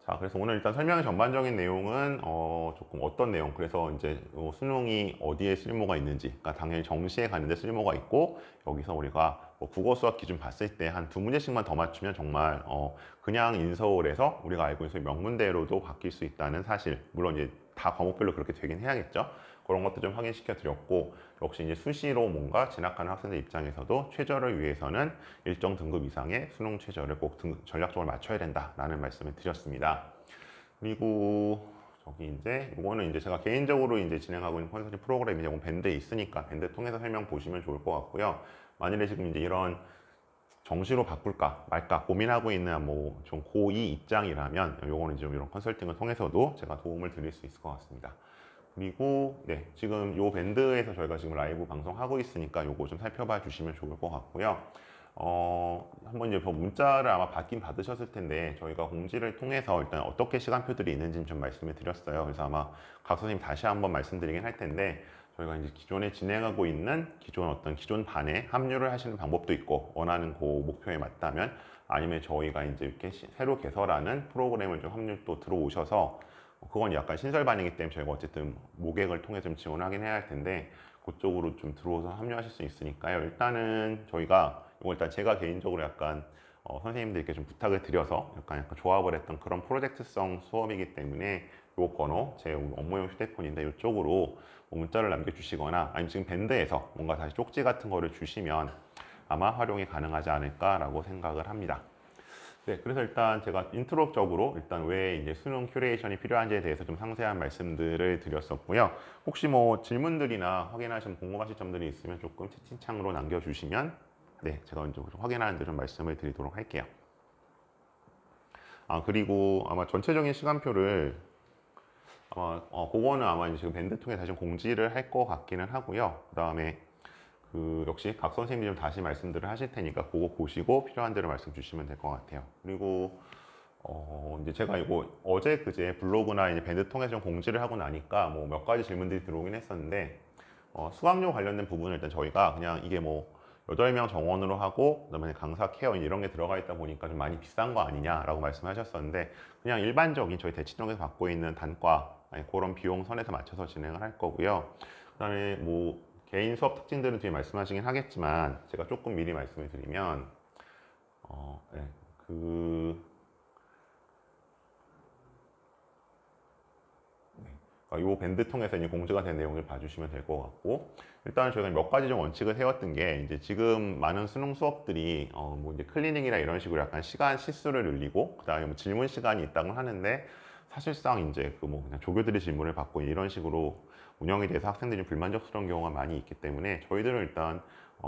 자, 그래서 오늘 일단 설명의 전반적인 내용은 조금 어떤 내용, 그래서 이제 수능이 어디에 쓸모가 있는지, 그러니까 당연히 정시에 가는데 쓸모가 있고, 여기서 우리가 뭐 국어 수학 기준 봤을 때 한 두 문제씩만 더 맞추면 정말 그냥 인서울에서 우리가 알고 있는 명문대로도 바뀔 수 있다는 사실, 물론 이제 다 과목별로 그렇게 되긴 해야겠죠. 그런 것도 좀 확인시켜 드렸고, 역시 이제 수시로 뭔가 진학하는 학생들 입장에서도 최저를 위해서는 일정 등급 이상의 수능 최저를 꼭 전략적으로 맞춰야 된다라는 말씀을 드렸습니다. 그리고 저기 이제 이거는 이제 제가 개인적으로 이제 진행하고 있는 컨설팅 프로그램이 이제 밴드에 있으니까 밴드 통해서 설명 보시면 좋을 것 같고요. 만일에 지금 이제 이런 정시로 바꿀까 말까 고민하고 있는 뭐 좀 고2 입장이라면 요거는 좀 이런 컨설팅을 통해서도 제가 도움을 드릴 수 있을 것 같습니다. 그리고 네, 지금 요 밴드에서 저희가 지금 라이브 방송하고 있으니까 요거 좀 살펴봐 주시면 좋을 것 같고요. 한번 이제 문자를 아마 받긴 받으셨을 텐데 저희가 공지를 통해서 일단 어떻게 시간표들이 있는지 좀 말씀을 드렸어요. 그래서 아마 각 선생님 다시 한번 말씀드리긴 할 텐데 저희가 이제 기존에 진행하고 있는 기존 반에 합류를 하시는 방법도 있고 원하는 그 목표에 맞다면 아니면 저희가 이제 이렇게 새로 개설하는 프로그램을 좀 합류 또 들어오셔서 그건 약간 신설반이기 때문에 저희가 어쨌든 모객을 통해 좀 지원하긴 해야 할 텐데 그쪽으로 좀 들어오서 합류하실 수 있으니까요. 일단은 저희가 이거 일단 제가 개인적으로 약간 선생님들께 좀 부탁을 드려서 약간 조합을 했던 그런 프로젝트성 수업이기 때문에 요 번호 제 업무용 휴대폰인데 이쪽으로 문자를 남겨주시거나 아니면 지금 밴드에서 뭔가 다시 쪽지 같은 거를 주시면 아마 활용이 가능하지 않을까라고 생각을 합니다. 네, 그래서 일단 제가 인트로적으로 일단 왜 이제 수능 큐레이션이 필요한지에 대해서 좀 상세한 말씀들을 드렸었고요. 혹시 뭐 질문들이나 확인하신 궁금하신 점들이 있으면 조금 채팅창으로 남겨주시면 네, 제가 먼저 좀 확인하는 데 좀 말씀을 드리도록 할게요. 그리고 아마 전체적인 시간표를 아마 그거는 아마 지금 밴드 통해 다시 공지를 할 것 같기는 하고요. 그 다음에 역시 각 선생님이 좀 다시 말씀들을 하실 테니까 그거 보시고 필요한 대로 말씀 주시면 될 것 같아요. 그리고 이제 제가 이거 어제 그제 블로그나 이제 밴드 통해서 좀 공지를 하고 나니까 뭐 몇 가지 질문들이 들어오긴 했었는데 수강료 관련된 부분을 일단 저희가 그냥 이게 뭐 8명 정원으로 하고 그다음에 강사 케어 이런 게 들어가 있다 보니까 좀 많이 비싼 거 아니냐라고 말씀하셨었는데 그냥 일반적인 저희 대치동에서 받고 있는 단과 아니 그런 비용 선에서 맞춰서 진행을 할 거고요. 그다음에 뭐 개인 수업 특징들은 뒤에 말씀하시긴 하겠지만 제가 조금 미리 말씀을 드리면 네, 이 밴드 통해서 이제 공지가 된 내용을 봐주시면 될 것 같고 일단 저희가 몇 가지 좀 원칙을 세웠던 게 이제 지금 많은 수능 수업들이 뭐 이제 클리닉이나 이런 식으로 약간 시간 시수를 늘리고 그다음에 뭐 질문 시간이 있다고 하는데 사실상 이제 그 뭐 그냥 조교들이 질문을 받고 이런 식으로 운영에 대해서 학생들이 불만족스러운 경우가 많이 있기 때문에 저희들은 일단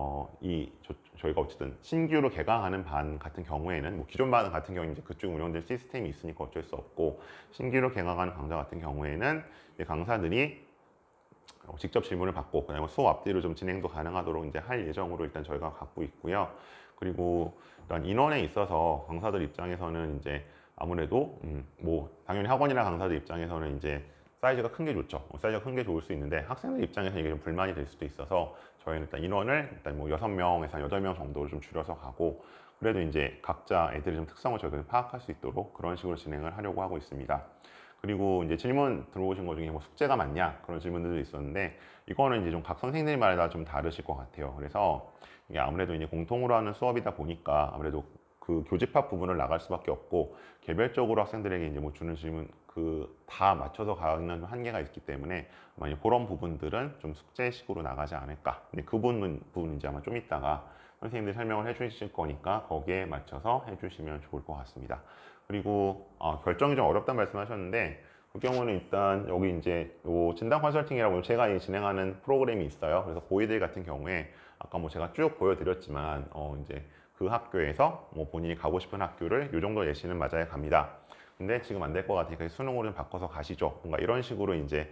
저희가 어쨌든 신규로 개강하는 반 같은 경우에는 뭐 기존 반 같은 경우는 이제 그쪽 운영될 시스템이 있으니까 어쩔 수 없고 신규로 개강하는 강좌 같은 경우에는 강사들이 직접 질문을 받고 그다음에 수업 앞뒤로 좀 진행도 가능하도록 이제 할 예정으로 일단 저희가 갖고 있고요. 그리고 일단 인원에 있어서 강사들 입장에서는 이제 아무래도 뭐 당연히 학원이나 강사들 입장에서는 이제 사이즈가 큰 게 좋죠. 사이즈가 큰 게 좋을 수 있는데 학생들 입장에서는 이게 좀 불만이 될 수도 있어서 저희는 일단 인원을 일단 뭐 6명에서 한 8명 정도로 좀 줄여서 가고 그래도 이제 각자 애들의 좀 특성을 저희가 파악할 수 있도록 그런 식으로 진행을 하려고 하고 있습니다. 그리고 이제 질문 들어오신 것 중에 뭐 숙제가 많냐 그런 질문들도 있었는데 이거는 이제 좀 각 선생님마다 좀 다르실 것 같아요. 그래서 이게 아무래도 이제 공통으로 하는 수업이다 보니까 아무래도 그 교집합 부분을 나갈 수밖에 없고 개별적으로 학생들에게 이제 뭐 주는 질문 다 맞춰서 가는 한계가 있기 때문에 아마 그런 부분들은 좀 숙제식으로 나가지 않을까. 근데 그 부분 이제 아마 좀 이따가 선생님들이 설명을 해주실 거니까 거기에 맞춰서 해주시면 좋을 것 같습니다. 그리고 결정이 좀 어렵다는 말씀하셨는데 그 경우는 일단 여기 이제 요 진단 컨설팅이라고 제가 진행하는 프로그램이 있어요. 그래서 고이들 같은 경우에 아까 뭐 제가 쭉 보여드렸지만 이제 그 학교에서 뭐 본인이 가고 싶은 학교를 요 정도 예시는 맞아야 갑니다. 근데 지금 안 될 것 같으니까 수능으로 좀 바꿔서 가시죠. 뭔가 이런 식으로 이제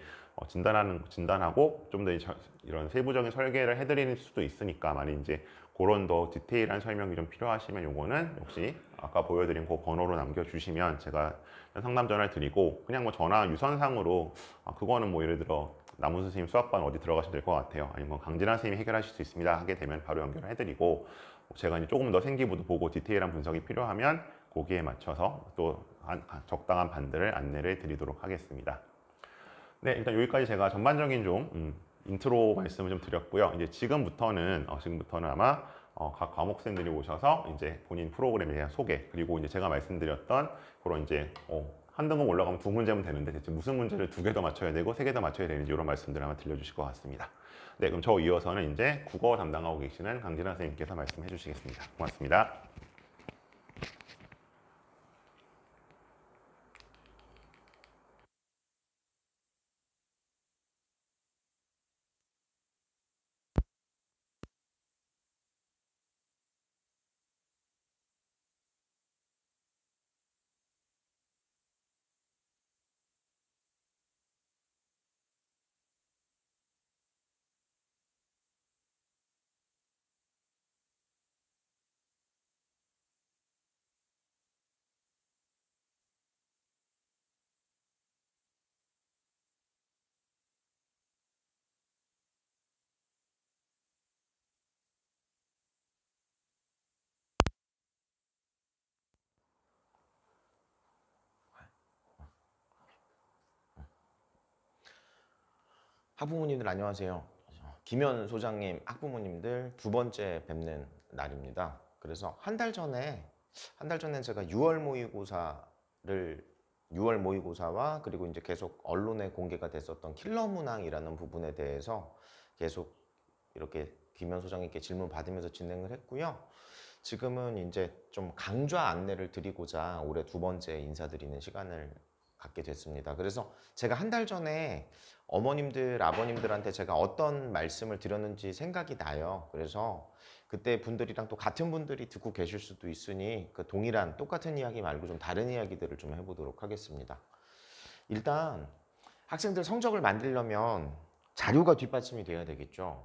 진단하고 좀 더 이런 세부적인 설계를 해드릴 수도 있으니까 만약 이제 그런 더 디테일한 설명이 좀 필요하시면 요거는 역시 아까 보여드린 그 번호로 남겨주시면 제가 상담 전화를 드리고 그냥 뭐 전화 유선상으로 그거는 뭐 예를 들어 남은 선생님 수학반 어디 들어가시면 될 것 같아요. 아니면 강진환 선생님이 해결하실 수 있습니다. 하게 되면 바로 연결을 해드리고 제가 이제 조금 더 생기부도 보고 디테일한 분석이 필요하면 거기에 맞춰서 또 적당한 반들을 안내를 드리도록 하겠습니다. 네, 일단 여기까지 제가 전반적인 좀 인트로 말씀을 좀 드렸고요. 이제 지금부터는 아마 각 과목생들이 오셔서 이제 본인 프로그램에 대한 소개, 그리고 이제 제가 말씀드렸던 그런 이제 한 등급 올라가면 두 문제면 되는데 대체 무슨 문제를 두 개 더 맞춰야 되고 세 개 더 맞춰야 되는지 이런 말씀들을 한번 들려주실 것 같습니다. 네, 그럼 저 이어서는 이제 국어 담당하고 계시는 강진아 선생님께서 말씀해 주시겠습니다. 고맙습니다. 학부모님들 안녕하세요. 김현 소장님 학부모님들 두 번째 뵙는 날입니다. 그래서 한 달 전에 제가 6월 모의고사와 그리고 이제 계속 언론에 공개가 됐었던 킬러 문항이라는 부분에 대해서 계속 이렇게 김현 소장님께 질문 받으면서 진행을 했고요. 지금은 이제 좀 강좌 안내를 드리고자 올해 두 번째 인사드리는 시간을 갖게 됐습니다. 그래서 제가 한 달 전에 어머님들, 아버님들한테 제가 어떤 말씀을 드렸는지 생각이 나요. 그래서 그때 분들이랑 또 같은 분들이 듣고 계실 수도 있으니 그 동일한 똑같은 이야기 말고 좀 다른 이야기들을 좀 해보도록 하겠습니다. 일단 학생들 성적을 만들려면 자료가 뒷받침이 돼야 되겠죠.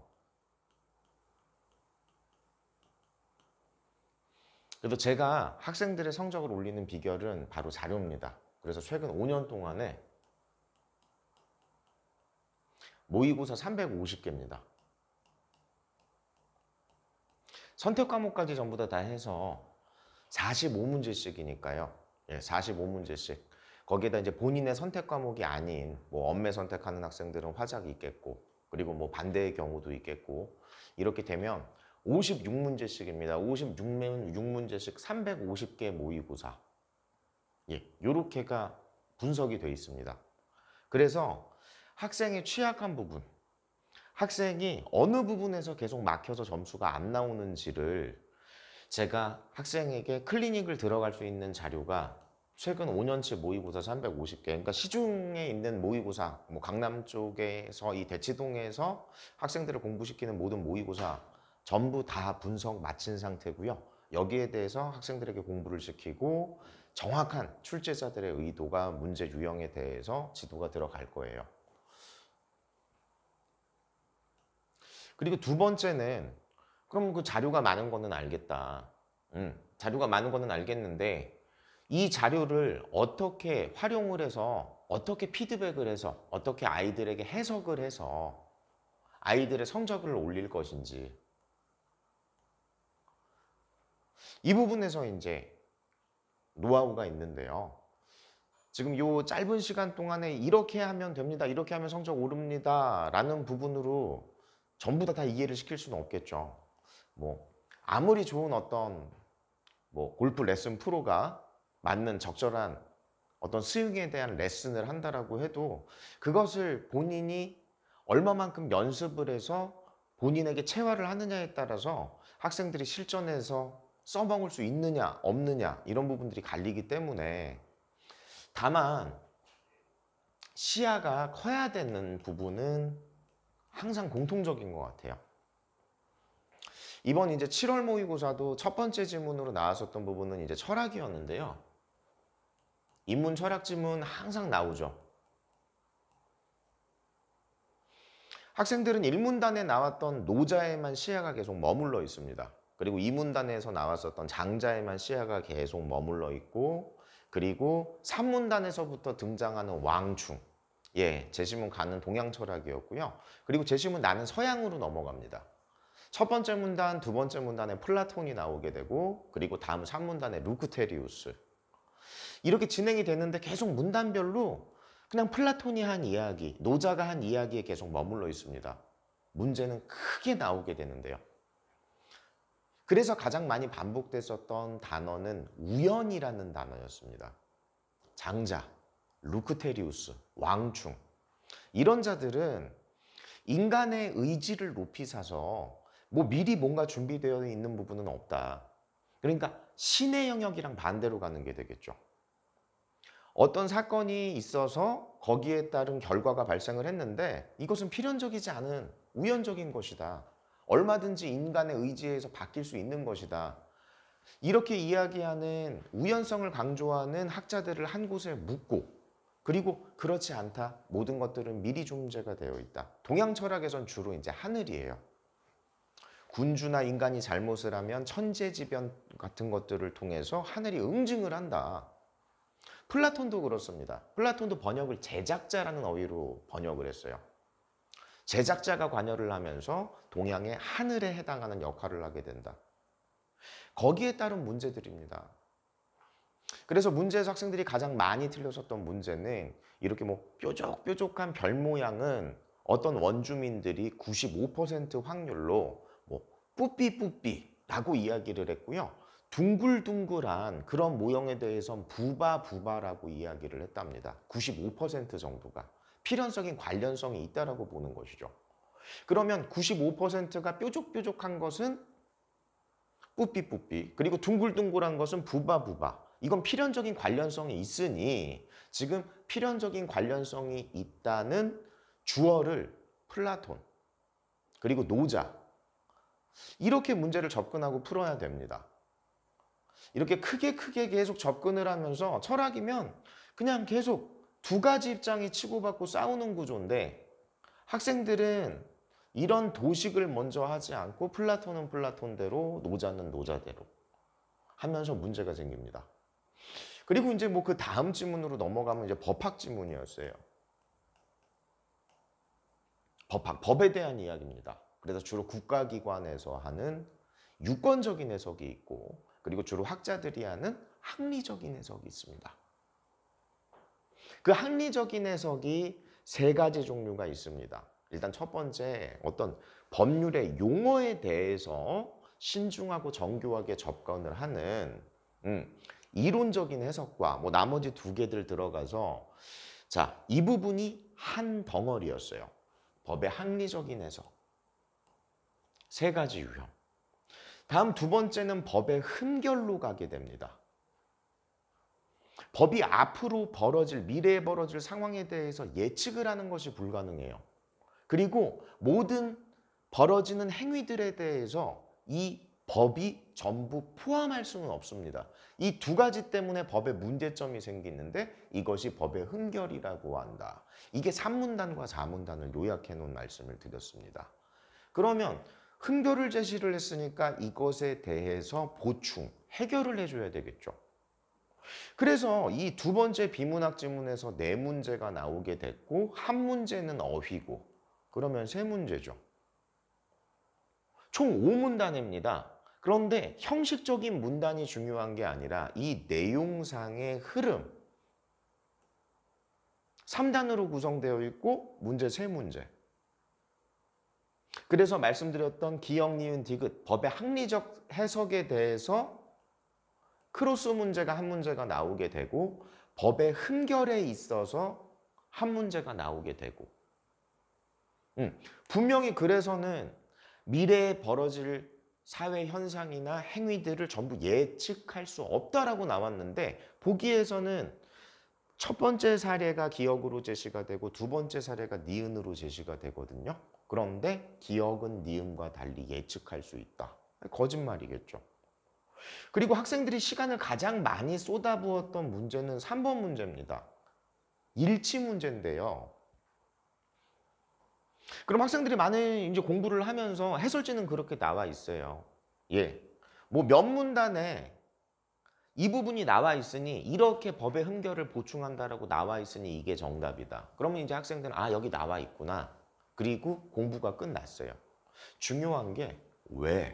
그래서 제가 학생들의 성적을 올리는 비결은 바로 자료입니다. 그래서 최근 5년 동안에 모의고사 350개입니다. 선택 과목까지 전부 다 해서 45문제씩이니까요. 45문제씩. 거기에다 이제 본인의 선택 과목이 아닌 뭐 엄매 선택하는 학생들은 화작이 있겠고, 그리고 뭐 반대의 경우도 있겠고, 이렇게 되면 56문제씩입니다. 56문제씩 350개 모의고사. 요렇게가 분석이 되어 있습니다. 그래서 학생의 취약한 부분, 학생이 어느 부분에서 계속 막혀서 점수가 안 나오는지를 제가 학생에게 클리닉을 들어갈 수 있는 자료가 최근 5년치 모의고사 350개, 그러니까 시중에 있는 모의고사, 뭐 강남 쪽에서 이 대치동에서 학생들을 공부시키는 모든 모의고사 전부 다 분석 마친 상태고요. 여기에 대해서 학생들에게 공부를 시키고 정확한 출제자들의 의도가 문제 유형에 대해서 지도가 들어갈 거예요. 그리고 두 번째는 그럼 그 자료가 많은 거는 알겠다. 자료가 많은 거는 알겠는데 이 자료를 어떻게 활용을 해서 어떻게 피드백을 해서 어떻게 아이들에게 해석을 해서 아이들의 성적을 올릴 것인지 이 부분에서 이제 노하우가 있는데요. 지금 요 짧은 시간 동안에 이렇게 하면 됩니다. 이렇게 하면 성적 오릅니다. 라는 부분으로 전부 다 이해를 시킬 수는 없겠죠. 뭐 아무리 좋은 어떤 뭐 골프 레슨 프로가 맞는 적절한 어떤 스윙에 대한 레슨을 한다라고 해도 그것을 본인이 얼마만큼 연습을 해서 본인에게 체화를 하느냐에 따라서 학생들이 실전에서 써먹을 수 있느냐 없느냐 이런 부분들이 갈리기 때문에 다만 시야가 커야 되는 부분은 항상 공통적인 것 같아요. 이번 이제 7월 모의고사도 첫 번째 지문으로 나왔었던 부분은 이제 철학이었는데요. 인문 철학 지문 항상 나오죠. 학생들은 1문단에 나왔던 노자에만 시야가 계속 머물러 있습니다. 그리고 2문단에서 나왔었던 장자에만 시야가 계속 머물러 있고, 그리고 3문단에서부터 등장하는 왕충, 제시문 가는 동양 철학이었고요. 그리고 제시문 나는 서양으로 넘어갑니다. 첫 번째 문단, 두 번째 문단에 플라톤이 나오게 되고 그리고 다음 3문단에 루크테리우스. 이렇게 진행이 되는데 계속 문단별로 그냥 플라톤이 한 이야기, 노자가 한 이야기에 계속 머물러 있습니다. 문제는 크게 나오게 되는데요. 그래서 가장 많이 반복됐었던 단어는 우연이라는 단어였습니다. 장자, 루크테리우스, 왕충. 이런 자들은 인간의 의지를 높이 사서 뭐 미리 뭔가 준비되어 있는 부분은 없다. 그러니까 신의 영역이랑 반대로 가는 게 되겠죠. 어떤 사건이 있어서 거기에 따른 결과가 발생을 했는데 이것은 필연적이지 않은 우연적인 것이다. 얼마든지 인간의 의지에 의해서 바뀔 수 있는 것이다. 이렇게 이야기하는 우연성을 강조하는 학자들을 한 곳에 묶고 그리고 그렇지 않다. 모든 것들은 미리 존재가 되어 있다. 동양 철학에선 주로 이제 하늘이에요. 군주나 인간이 잘못을 하면 천재지변 같은 것들을 통해서 하늘이 응징을 한다. 플라톤도 그렇습니다. 플라톤도 번역을 제작자라는 어휘로 번역을 했어요. 제작자가 관여를 하면서 동양의 하늘에 해당하는 역할을 하게 된다. 거기에 따른 문제들입니다. 그래서 문제에서 학생들이 가장 많이 틀렸었던 문제는 이렇게 뭐 뾰족뾰족한 별 모양은 어떤 원주민들이 95% 확률로 뭐 뿌삐뿌삐라고 이야기를 했고요. 둥글둥글한 그런 모형에 대해서는 부바부바라고 이야기를 했답니다. 95% 정도가 필연적인 관련성이 있다라고 보는 것이죠. 그러면 95%가 뾰족뾰족한 것은 뿌삐뿌삐 그리고 둥글둥글한 것은 부바부바. 이건 필연적인 관련성이 있으니 지금 필연적인 관련성이 있다는 주어를 플라톤 그리고 노자 이렇게 문제를 접근하고 풀어야 됩니다. 이렇게 크게 계속 접근을 하면서 철학이면 그냥 계속 두 가지 입장이 치고받고 싸우는 구조인데 학생들은 이런 도식을 먼저 하지 않고 플라톤은 플라톤대로 노자는 노자대로 하면서 문제가 생깁니다. 그리고 이제 뭐 그 다음 지문으로 넘어가면 이제 법학 지문이었어요. 법에 대한 이야기입니다. 그래서 주로 국가기관에서 하는 유권적인 해석이 있고 그리고 주로 학자들이 하는 학리적인 해석이 있습니다. 그 학리적인 해석이 세 가지 종류가 있습니다. 일단 첫 번째 어떤 법률의 용어에 대해서 신중하고 정교하게 접근을 하는 이론적인 해석과 뭐 나머지 두 개들 들어가서 자, 이 부분이 한 덩어리였어요. 법의 학리적인 해석. 세 가지 유형. 다음 두 번째는 법의 흠결로 가게 됩니다. 법이 앞으로 벌어질, 미래에 벌어질 상황에 대해서 예측을 하는 것이 불가능해요. 그리고 모든 벌어지는 행위들에 대해서 이 법이 전부 포함할 수는 없습니다. 이 두 가지 때문에 법에 문제점이 생기는데 이것이 법의 흠결이라고 한다. 이게 3문단과 4문단을 요약해 놓은 말씀을 드렸습니다. 그러면 흠결을 제시를 했으니까 이것에 대해서 보충, 해결을 해줘야 되겠죠. 그래서 이 두 번째 비문학 지문에서 네 문제가 나오게 됐고 한 문제는 어휘고 그러면 세 문제죠. 총 5문단입니다. 그런데 형식적인 문단이 중요한 게 아니라 이 내용상의 흐름 3단으로 구성되어 있고 문제 3문제. 그래서 말씀드렸던 기역, 니은, 디귿 법의 학리적 해석에 대해서 크로스 문제가 한 문제가 나오게 되고 법의 흠결에 있어서 한 문제가 나오게 되고 분명히 그래서는 미래에 벌어질 사회 현상이나 행위들을 전부 예측할 수 없다라고 나왔는데 보기에서는 첫 번째 사례가 기역으로 제시가 되고 두 번째 사례가 니은으로 제시가 되거든요. 그런데 기역은 니은과 달리 예측할 수 있다. 거짓말이겠죠. 그리고 학생들이 시간을 가장 많이 쏟아부었던 문제는 3번 문제입니다. 일치 문제인데요. 그럼 학생들이 많은 이제 공부를 하면서 해설지는 그렇게 나와 있어요. 예. 뭐 몇 문단에 이 부분이 나와 있으니 이렇게 법의 흠결을 보충한다라고 나와 있으니 이게 정답이다. 그러면 이제 학생들은 아, 여기 나와 있구나. 그리고 공부가 끝났어요. 중요한 게 왜?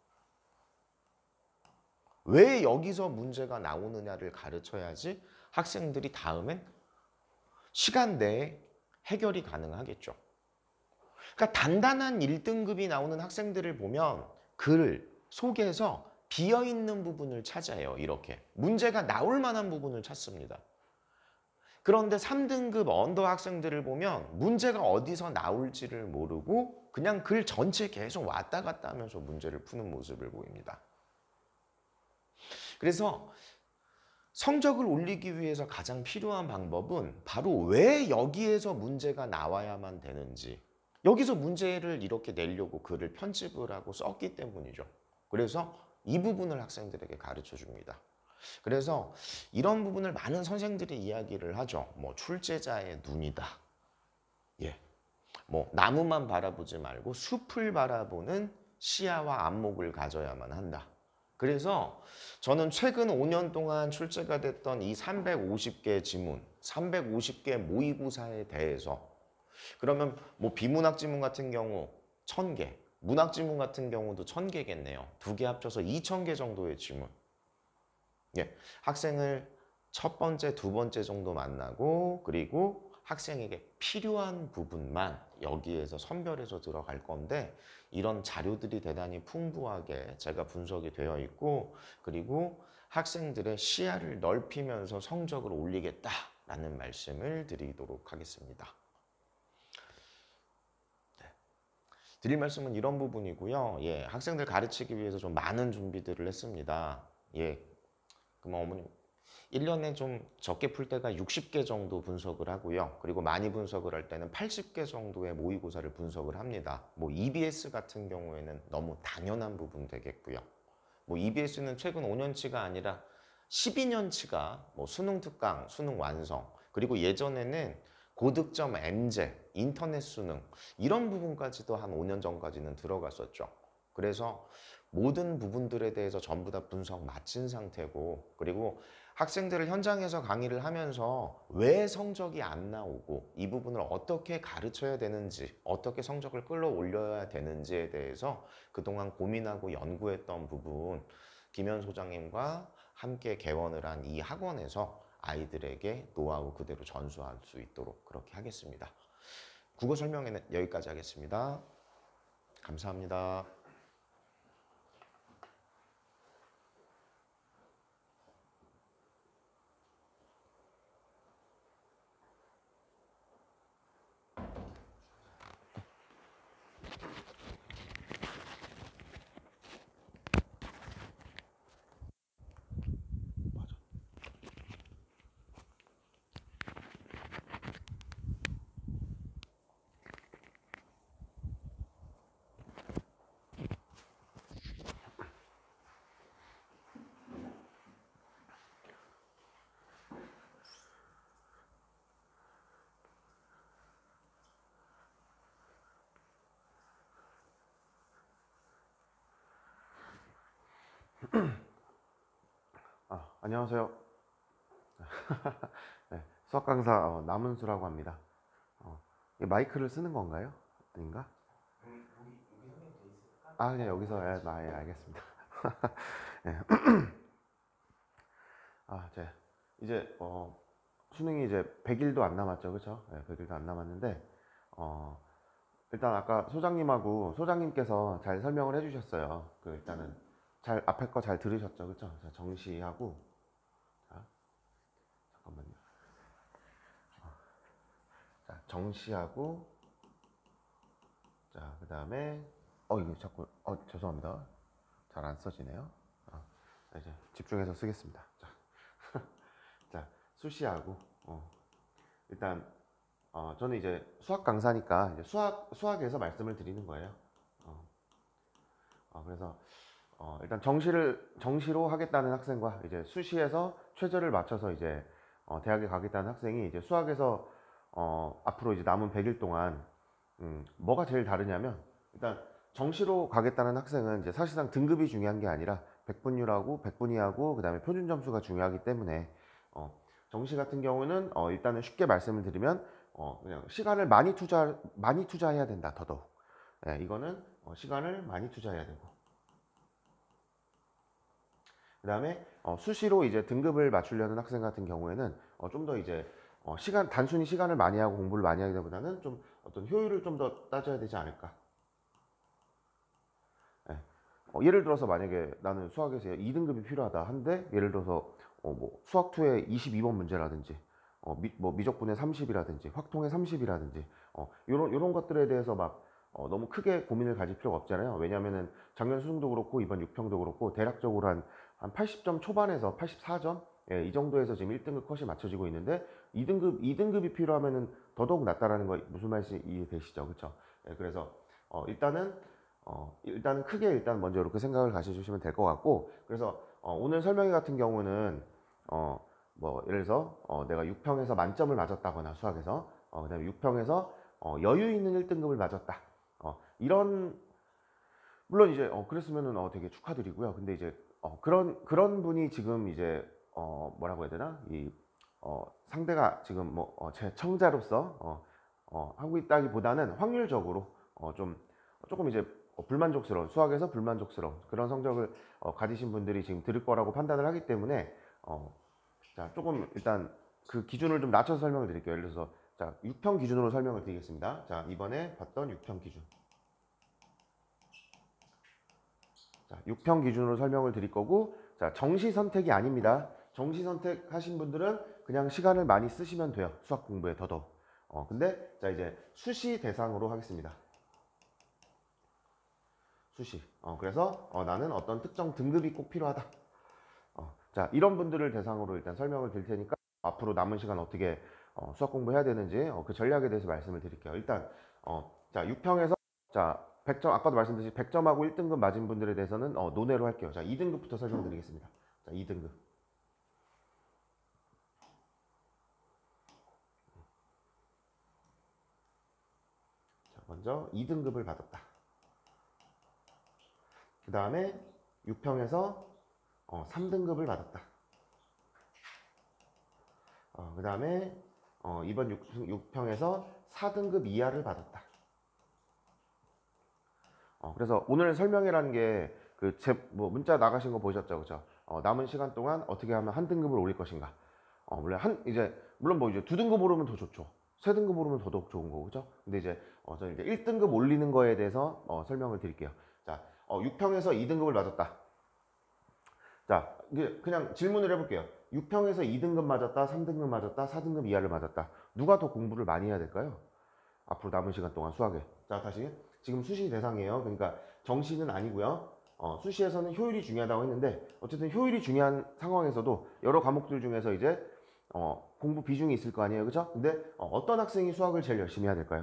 왜 여기서 문제가 나오느냐를 가르쳐야지 학생들이 다음엔 시간 내에 해결이 가능하겠죠. 그러니까 단단한 1등급이 나오는 학생들을 보면 글 속에서 비어있는 부분을 찾아요. 이렇게 문제가 나올 만한 부분을 찾습니다. 그런데 3등급 언더 학생들을 보면 문제가 어디서 나올지를 모르고 그냥 글 전체 계속 왔다 갔다 하면서 문제를 푸는 모습을 보입니다. 그래서 성적을 올리기 위해서 가장 필요한 방법은 바로 왜 여기에서 문제가 나와야만 되는지, 여기서 문제를 이렇게 내려고 글을 편집을 하고 썼기 때문이죠. 그래서 이 부분을 학생들에게 가르쳐 줍니다. 그래서 이런 부분을 많은 선생들이 이야기를 하죠. 뭐 출제자의 눈이다. 예. 뭐 나무만 바라보지 말고 숲을 바라보는 시야와 안목을 가져야만 한다. 그래서 저는 최근 5년 동안 출제가 됐던 이 350개 지문, 350개 모의고사에 대해서, 그러면 뭐 비문학 지문 같은 경우 1000개, 문학 지문 같은 경우도 1000개겠네요. 두 개 합쳐서 2000개 정도의 지문. 예, 학생을 첫 번째, 두 번째 정도 만나고, 그리고 학생에게 필요한 부분만 여기에서 선별해서 들어갈 건데, 이런 자료들이 대단히 풍부하게 제가 분석이 되어 있고, 그리고 학생들의 시야를 넓히면서 성적을 올리겠다라는 말씀을 드리도록 하겠습니다. 드릴 말씀은 이런 부분이고요. 예, 학생들 가르치기 위해서 좀 많은 준비들을 했습니다. 예, 그럼 어머님 1년에 좀 적게 풀 때가 60개 정도 분석을 하고요. 그리고 많이 분석을 할 때는 80개 정도의 모의고사를 분석을 합니다. 뭐 EBS 같은 경우에는 너무 당연한 부분 되겠고요. 뭐 EBS는 최근 5년치가 아니라 12년치가 뭐 수능 특강, 수능 완성, 그리고 예전에는 고득점 MZ, 인터넷 수능 이런 부분까지도 한 5년 전까지는 들어갔었죠. 그래서 모든 부분들에 대해서 전부 다 분석 마친 상태고, 그리고 학생들을 현장에서 강의를 하면서 왜 성적이 안 나오고 이 부분을 어떻게 가르쳐야 되는지, 어떻게 성적을 끌어올려야 되는지에 대해서 그동안 고민하고 연구했던 부분, 김현 소장님과 함께 개원을 한 이 학원에서 아이들에게 노하우 그대로 전수할 수 있도록 그렇게 하겠습니다. 국어 설명회는 여기까지 하겠습니다. 감사합니다. 안녕하세요. 네, 수학 강사 남은수라고 합니다. 이게 마이크를 쓰는 건가요? 아닌가? 그냥 여기서 예, 알겠습니다. 예. 이제 수능이 이제 100일도 안 남았죠, 그렇죠? 네, 100일도 안 남았는데 일단 아까 소장님께서 잘 설명을 해주셨어요. 일단은 잘 앞에 거 잘 들으셨죠, 그렇죠? 정시하고 잠깐만요. 자, 정시하고, 자, 그 다음에, 이거 자꾸, 죄송합니다. 잘 안 써지네요. 이제 집중해서 쓰겠습니다. 자, 자 수시하고, 일단, 저는 이제 수학 강사니까, 이제 수학에서 말씀을 드리는 거예요. 그래서, 일단 정시로 하겠다는 학생과 이제 수시에서 최저를 맞춰서 이제 대학에 가겠다는 학생이 이제 수학에서 앞으로 이제 남은 100일 동안 뭐가 제일 다르냐면, 일단 정시로 가겠다는 학생은 이제 사실상 등급이 중요한 게 아니라 백분율하고 백분위하고 그다음에 표준 점수가 중요하기 때문에 정시 같은 경우는 일단은 쉽게 말씀을 드리면 그냥 시간을 많이 투자해야 된다. 더더욱 이거는 시간을 많이 투자해야 되고, 그 다음에 수시로 이제 등급을 맞추려는 학생 같은 경우에는 좀 더 이제 단순히 시간을 많이 하고 공부를 많이 하기보다는 좀 어떤 효율을 좀 더 따져야 되지 않을까. 예. 예를 들어서 만약에 나는 수학에서 2등급이 필요하다 한데, 예를 들어서 뭐 수학2의 22번 문제라든지 뭐 미적분의 30이라든지 확통의 30이라든지 요런 것들에 대해서 막 너무 크게 고민을 가질 필요가 없잖아요. 왜냐하면은 작년 수능도 그렇고 이번 6평도 그렇고 대략적으로 한 80점 초반에서 84점, 예, 이 정도에서 지금 1등급 컷이 맞춰지고 있는데, 2등급이 필요하면은 더더욱 낫다라는 거 무슨 말인지 이해되시죠? 그렇죠? 예, 그래서 일단은 크게 먼저 이렇게 생각을 가져주시면 될 것 같고, 그래서 오늘 설명회 같은 경우는 뭐 예를 들어서 내가 6평에서 만점을 맞았다거나 수학에서 그다음에 6평에서 여유 있는 1등급을 맞았다, 이런, 물론 이제 그랬으면은 되게 축하드리고요. 근데 이제 그런 분이 지금 이제 뭐라고 해야 되나, 이 상대가 지금 뭐 제 청자로서 하고 있다기보다는 확률적으로 조금 이제 불만족스러운, 수학에서 불만족스러운 그런 성적을 가지신 분들이 지금 들을 거라고 판단을 하기 때문에 자, 조금 일단 그 기준을 좀 낮춰서 설명을 드릴게요. 예를 들어서 자, 6평 기준으로 설명을 드리겠습니다. 자, 이번에 봤던 6평 기준. 자, 6평 기준으로 설명을 드릴 거고, 자, 정시 선택이 아닙니다. 정시 선택하신 분들은 그냥 시간을 많이 쓰시면 돼요. 수학 공부에 더더욱. 근데 자, 이제 수시 대상으로 하겠습니다. 수시. 그래서 나는 어떤 특정 등급이 꼭 필요하다. 자, 이런 분들을 대상으로 일단 설명을 드릴 테니까 앞으로 남은 시간 어떻게 수학 공부해야 되는지 그 전략에 대해서 말씀을 드릴게요. 일단 자, 6평에서 자, 100점, 아까도 말씀드렸듯이 100점하고 1등급 맞은 분들에 대해서는 논외로 할게요. 자, 2등급부터 설명드리겠습니다. 자, 2등급. 자, 먼저 2등급을 받았다. 그 다음에 6평에서 3등급을 받았다. 그 다음에 이번 6평에서 4등급 이하를 받았다. 그래서 오늘 설명회라는 게 뭐 문자 나가신 거 보셨죠, 그죠? 남은 시간 동안 어떻게 하면 한 등급을 올릴 것인가. 물론 뭐 이제 2등급 오르면 더 좋죠. 3등급 오르면 더더욱 좋은 거고, 그죠? 근데 이제 저는 이제 1등급 올리는 거에 대해서 설명을 드릴게요. 자, 6평에서 2등급을 맞았다. 자, 이제 그냥 질문을 해볼게요. 6평에서 2등급 맞았다, 3등급 맞았다, 4등급 이하를 맞았다. 누가 더 공부를 많이 해야 될까요? 앞으로 남은 시간 동안 수학에. 자, 다시. 지금 수시 대상이에요. 그러니까 정시는 아니고요. 수시에서는 효율이 중요하다고 했는데, 어쨌든 효율이 중요한 상황에서도 여러 과목들 중에서 이제 공부 비중이 있을 거 아니에요, 그죠? 근데 어떤 학생이 수학을 제일 열심히 해야 될까요?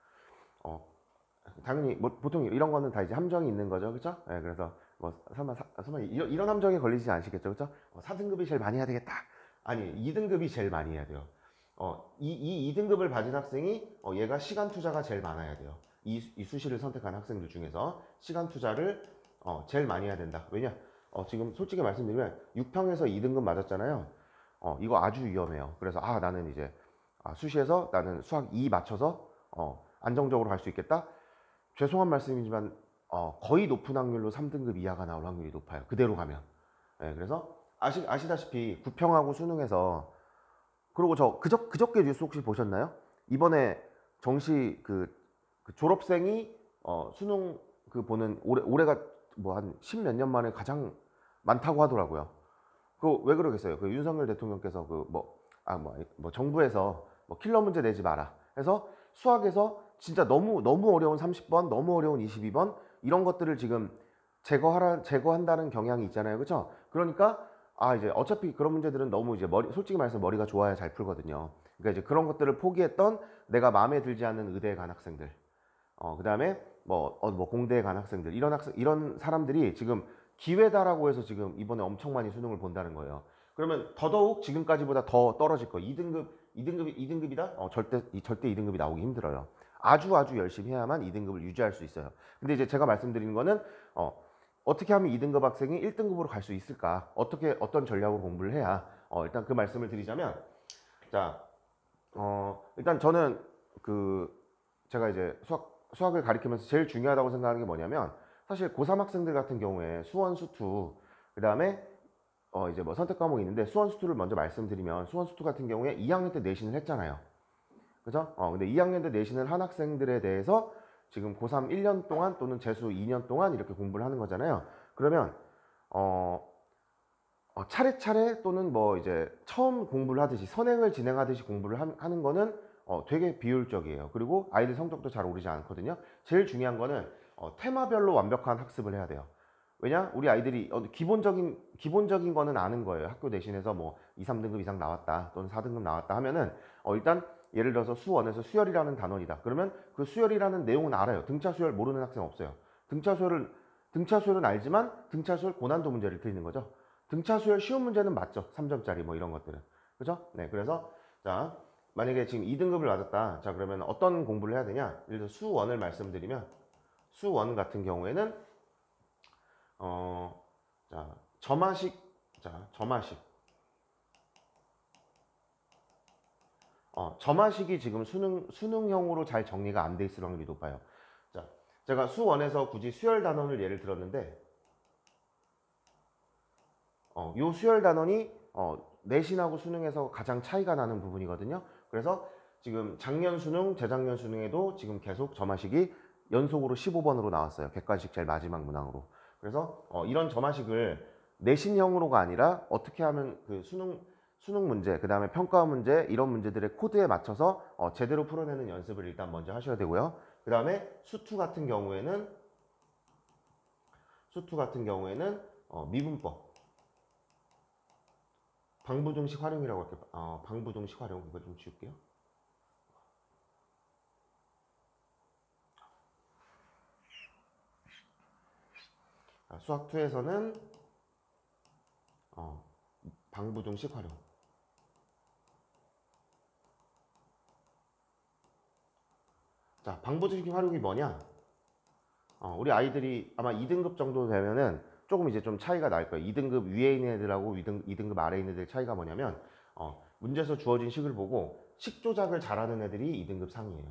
당연히 뭐 보통 이런 거는 다 이제 함정이 있는 거죠, 그죠? 네, 그래서 뭐 설마 이런 함정에 걸리지 않으시겠죠, 그죠? 4등급이 제일 많이 해야 되겠다. 아니, 2등급이 제일 많이 해야 돼요. 이 2등급을 받은 학생이 얘가 시간 투자가 제일 많아야 돼요. 이 수시를 선택한 학생들 중에서 시간 투자를 제일 많이 해야 된다. 왜냐? 지금 솔직히 말씀드리면 6평에서 2등급 맞았잖아요. 이거 아주 위험해요. 그래서 나는 이제 수시에서 나는 수학 2 맞춰서 안정적으로 갈 수 있겠다. 죄송한 말씀이지만 거의 높은 확률로 3등급 이하가 나올 확률이 높아요. 그대로 가면. 네, 그래서 아시다시피 9평하고 수능에서, 그리고 저 그저께 뉴스 혹시 보셨나요? 이번에 정시 그 졸업생이 수능 보는 올해가 뭐 한 10몇 년 만에 가장 많다고 하더라고요. 왜 그러겠어요? 윤석열 대통령께서 정부에서 뭐 킬러 문제 내지 마라 해서 수학에서 진짜 너무 어려운 30번, 너무 어려운 22번 이런 것들을 지금 제거한다는 경향이 있잖아요, 그렇죠? 그러니까 이제 어차피 그런 문제들은 너무 이제 솔직히 말해서 머리가 좋아야 잘 풀거든요. 그러니까 이제 그런 것들을 포기했던, 내가 마음에 들지 않는 의대에 간 학생들, 그 다음에 뭐 공대에 간 학생들, 이런 사람들이 지금 기회다라고 해서 지금 이번에 엄청 많이 수능을 본다는 거예요. 그러면 더더욱 지금까지보다 더 떨어질 거예요. 2등급이다? 절대 2등급이 나오기 힘들어요. 아주 열심히 해야만 2등급을 유지할 수 있어요. 근데 이제 제가 말씀드리는 거는 어떻게 하면 2등급 학생이 1등급으로 갈 수 있을까? 어떤 전략으로 공부를 해야? 일단 그 말씀을 드리자면, 자, 일단 저는 제가 이제 수학 수학을 가리키면서 제일 중요하다고 생각하는 게 뭐냐면 사실 고3 학생들 같은 경우에 수원, 수투 그 다음에 이제 뭐 선택 과목이 있는데 수원, 수투를 먼저 말씀드리면 수원, 수투 같은 경우에 2학년 때 내신을 했잖아요. 그죠? 근데 2학년 때 내신을 한 학생들에 대해서 지금 고3 1년 동안 또는 재수 2년 동안 이렇게 공부를 하는 거잖아요. 그러면 차례차례 또는 뭐 이제 처음 공부를 하듯이 선행을 진행하듯이 공부를 하는 거는 되게 비효율적이에요. 그리고 아이들 성적도 잘 오르지 않거든요. 제일 중요한 거는 테마별로 완벽한 학습을 해야 돼요. 왜냐? 우리 아이들이 기본적인 거는 아는 거예요. 학교 내신에서 뭐 2, 3등급 이상 나왔다 또는 4등급 나왔다 하면은 일단 예를 들어서 수원에서 수열이라는 단원이다. 그러면 그 수열이라는 내용은 알아요. 등차 수열 모르는 학생 없어요. 등차 수열은 알지만 등차 수열 고난도 문제를 드리는 거죠. 등차 수열 쉬운 문제는 맞죠. 3점짜리 뭐 이런 것들은. 그죠? 네. 그래서 자, 만약에 지금 2등급을 맞았다. 자, 그러면 어떤 공부를 해야 되냐? 예를 들어 수원을 말씀드리면 수원 같은 경우에는 자, 점화식 점화식이 지금 수능형으로 잘 정리가 안 돼 있을 확률이 높아요. 자, 제가 수원에서 굳이 수열 단원을 예를 들었는데 요 수열 단원이 내신하고 수능에서 가장 차이가 나는 부분이거든요. 그래서 지금 작년 수능, 재작년 수능에도 지금 계속 점화식이 연속으로 15번으로 나왔어요. 객관식 제일 마지막 문항으로. 그래서 이런 점화식을 내신형으로가 아니라 어떻게 하면 그 수능 문제, 그 다음에 평가 문제 이런 문제들의 코드에 맞춰서 제대로 풀어내는 연습을 일단 먼저 하셔야 되고요. 그 다음에 수투 같은 경우에는 미분법 방부등식 활용이라고 할게요. 방부등식 활용 이거 좀 지울게요. 수학 2에서는 방부등식 활용. 자, 방부등식 활용이 뭐냐? 우리 아이들이 아마 2등급 정도 되면은 조금 이제 좀 차이가 날 거예요. 2등급 위에 있는 애들하고 2등급 아래에 있는 애들 차이가 뭐냐면 문제에서 주어진 식을 보고 식 조작을 잘하는 애들이 2등급 상이에요.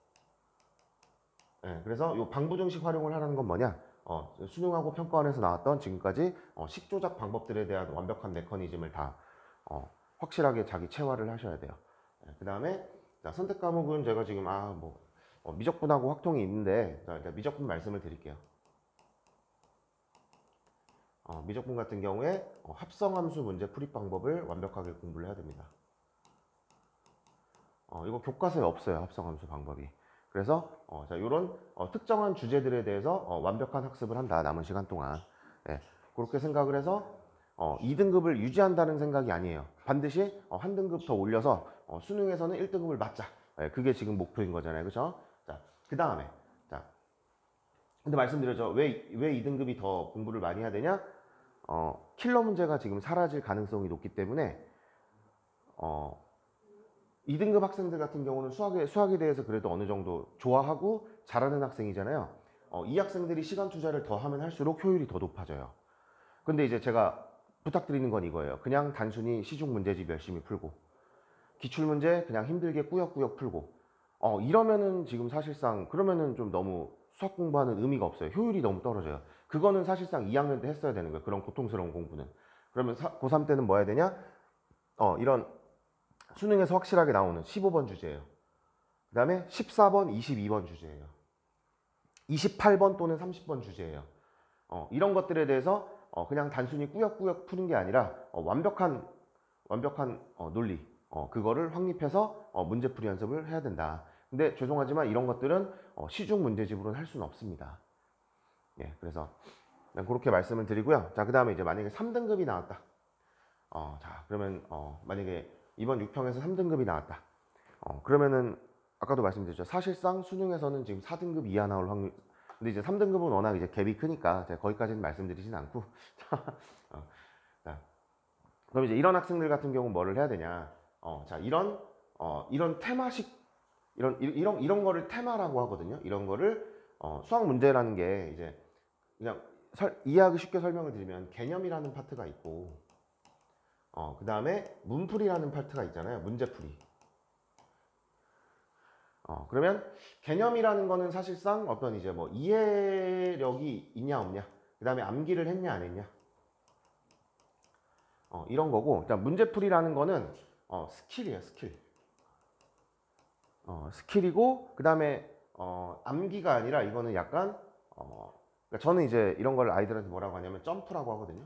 네, 그래서 이 방부등식 활용을 하라는 건 뭐냐? 수능하고 평가원에서 나왔던 지금까지 식 조작 방법들에 대한 완벽한 메커니즘을 다 확실하게 자기 체화를 하셔야 돼요. 네, 그 다음에 선택 과목은 제가 지금 미적분하고 확통이 있는데 일단 미적분 말씀을 드릴게요. 미적분 같은 경우에 합성함수 문제 풀이 방법을 완벽하게 공부를 해야 됩니다. 이거 교과서에 없어요. 합성함수 방법이. 그래서 이런 특정한 주제들에 대해서 완벽한 학습을 한다. 남은 시간 동안. 네, 그렇게 생각을 해서 2등급을 유지한다는 생각이 아니에요. 반드시 한 등급 더 올려서 수능에서는 1등급을 맞자. 네, 그게 지금 목표인 거잖아요. 그렇죠? 자, 그 다음에 근데 말씀드렸죠. 왜 2등급이 더 공부를 많이 해야 되냐? 킬러 문제가 지금 사라질 가능성이 높기 때문에 2등급 학생들 같은 경우는 수학에 대해서 그래도 어느 정도 좋아하고 잘하는 학생이잖아요. 이 학생들이 시간 투자를 더 하면 할수록 효율이 더 높아져요. 근데 이제 제가 부탁드리는 건 이거예요. 그냥 단순히 시중 문제집 열심히 풀고 기출문제 그냥 힘들게 꾸역꾸역 풀고 이러면은 지금 사실상 그러면은 좀 너무 수학 공부하는 의미가 없어요. 효율이 너무 떨어져요. 그거는 사실상 2학년 때 했어야 되는 거예요. 그런 고통스러운 공부는. 그러면 고3 때는 뭐 해야 되냐? 이런 수능에서 확실하게 나오는 15번 주제예요. 그 다음에 14번, 22번 주제예요. 28번 또는 30번 주제예요. 이런 것들에 대해서 그냥 단순히 꾸역꾸역 푸는 게 아니라 완벽한 논리 그거를 확립해서 문제풀이 연습을 해야 된다. 근데 죄송하지만 이런 것들은 시중 문제집으로는 할 수는 없습니다. 예, 그래서 그렇게 말씀을 드리고요. 자, 그 다음에 이제 만약에 3등급이 나왔다. 자, 그러면 만약에 이번 6평에서 3등급이 나왔다. 그러면은 아까도 말씀드렸죠. 사실상 수능에서는 지금 4등급 이하 나올 확률. 근데 이제 3등급은 워낙 이제 갭이 크니까 제가 거기까지는 말씀드리진 않고. 자, 그럼 이제 이런 학생들 같은 경우는 뭐를 해야 되냐? 자, 이런 테마식 이런 거를 테마라고 하거든요. 이런 거를 수학 문제라는 게 이제 그냥 이해하기 쉽게 설명을 드리면 개념이라는 파트가 있고 그 다음에 문풀이라는 파트가 있잖아요. 문제풀이. 그러면 개념이라는 거는 사실상 어떤 이제 뭐 이해력이 있냐 없냐, 그 다음에 암기를 했냐 안 했냐, 이런 거고, 일단 문제풀이라는 거는 스킬이에요, 스킬. 스킬이고, 그 다음에 암기가 아니라 이거는 약간 그러니까 저는 이제 이런 걸 아이들한테 뭐라고 하냐면 점프라고 하거든요.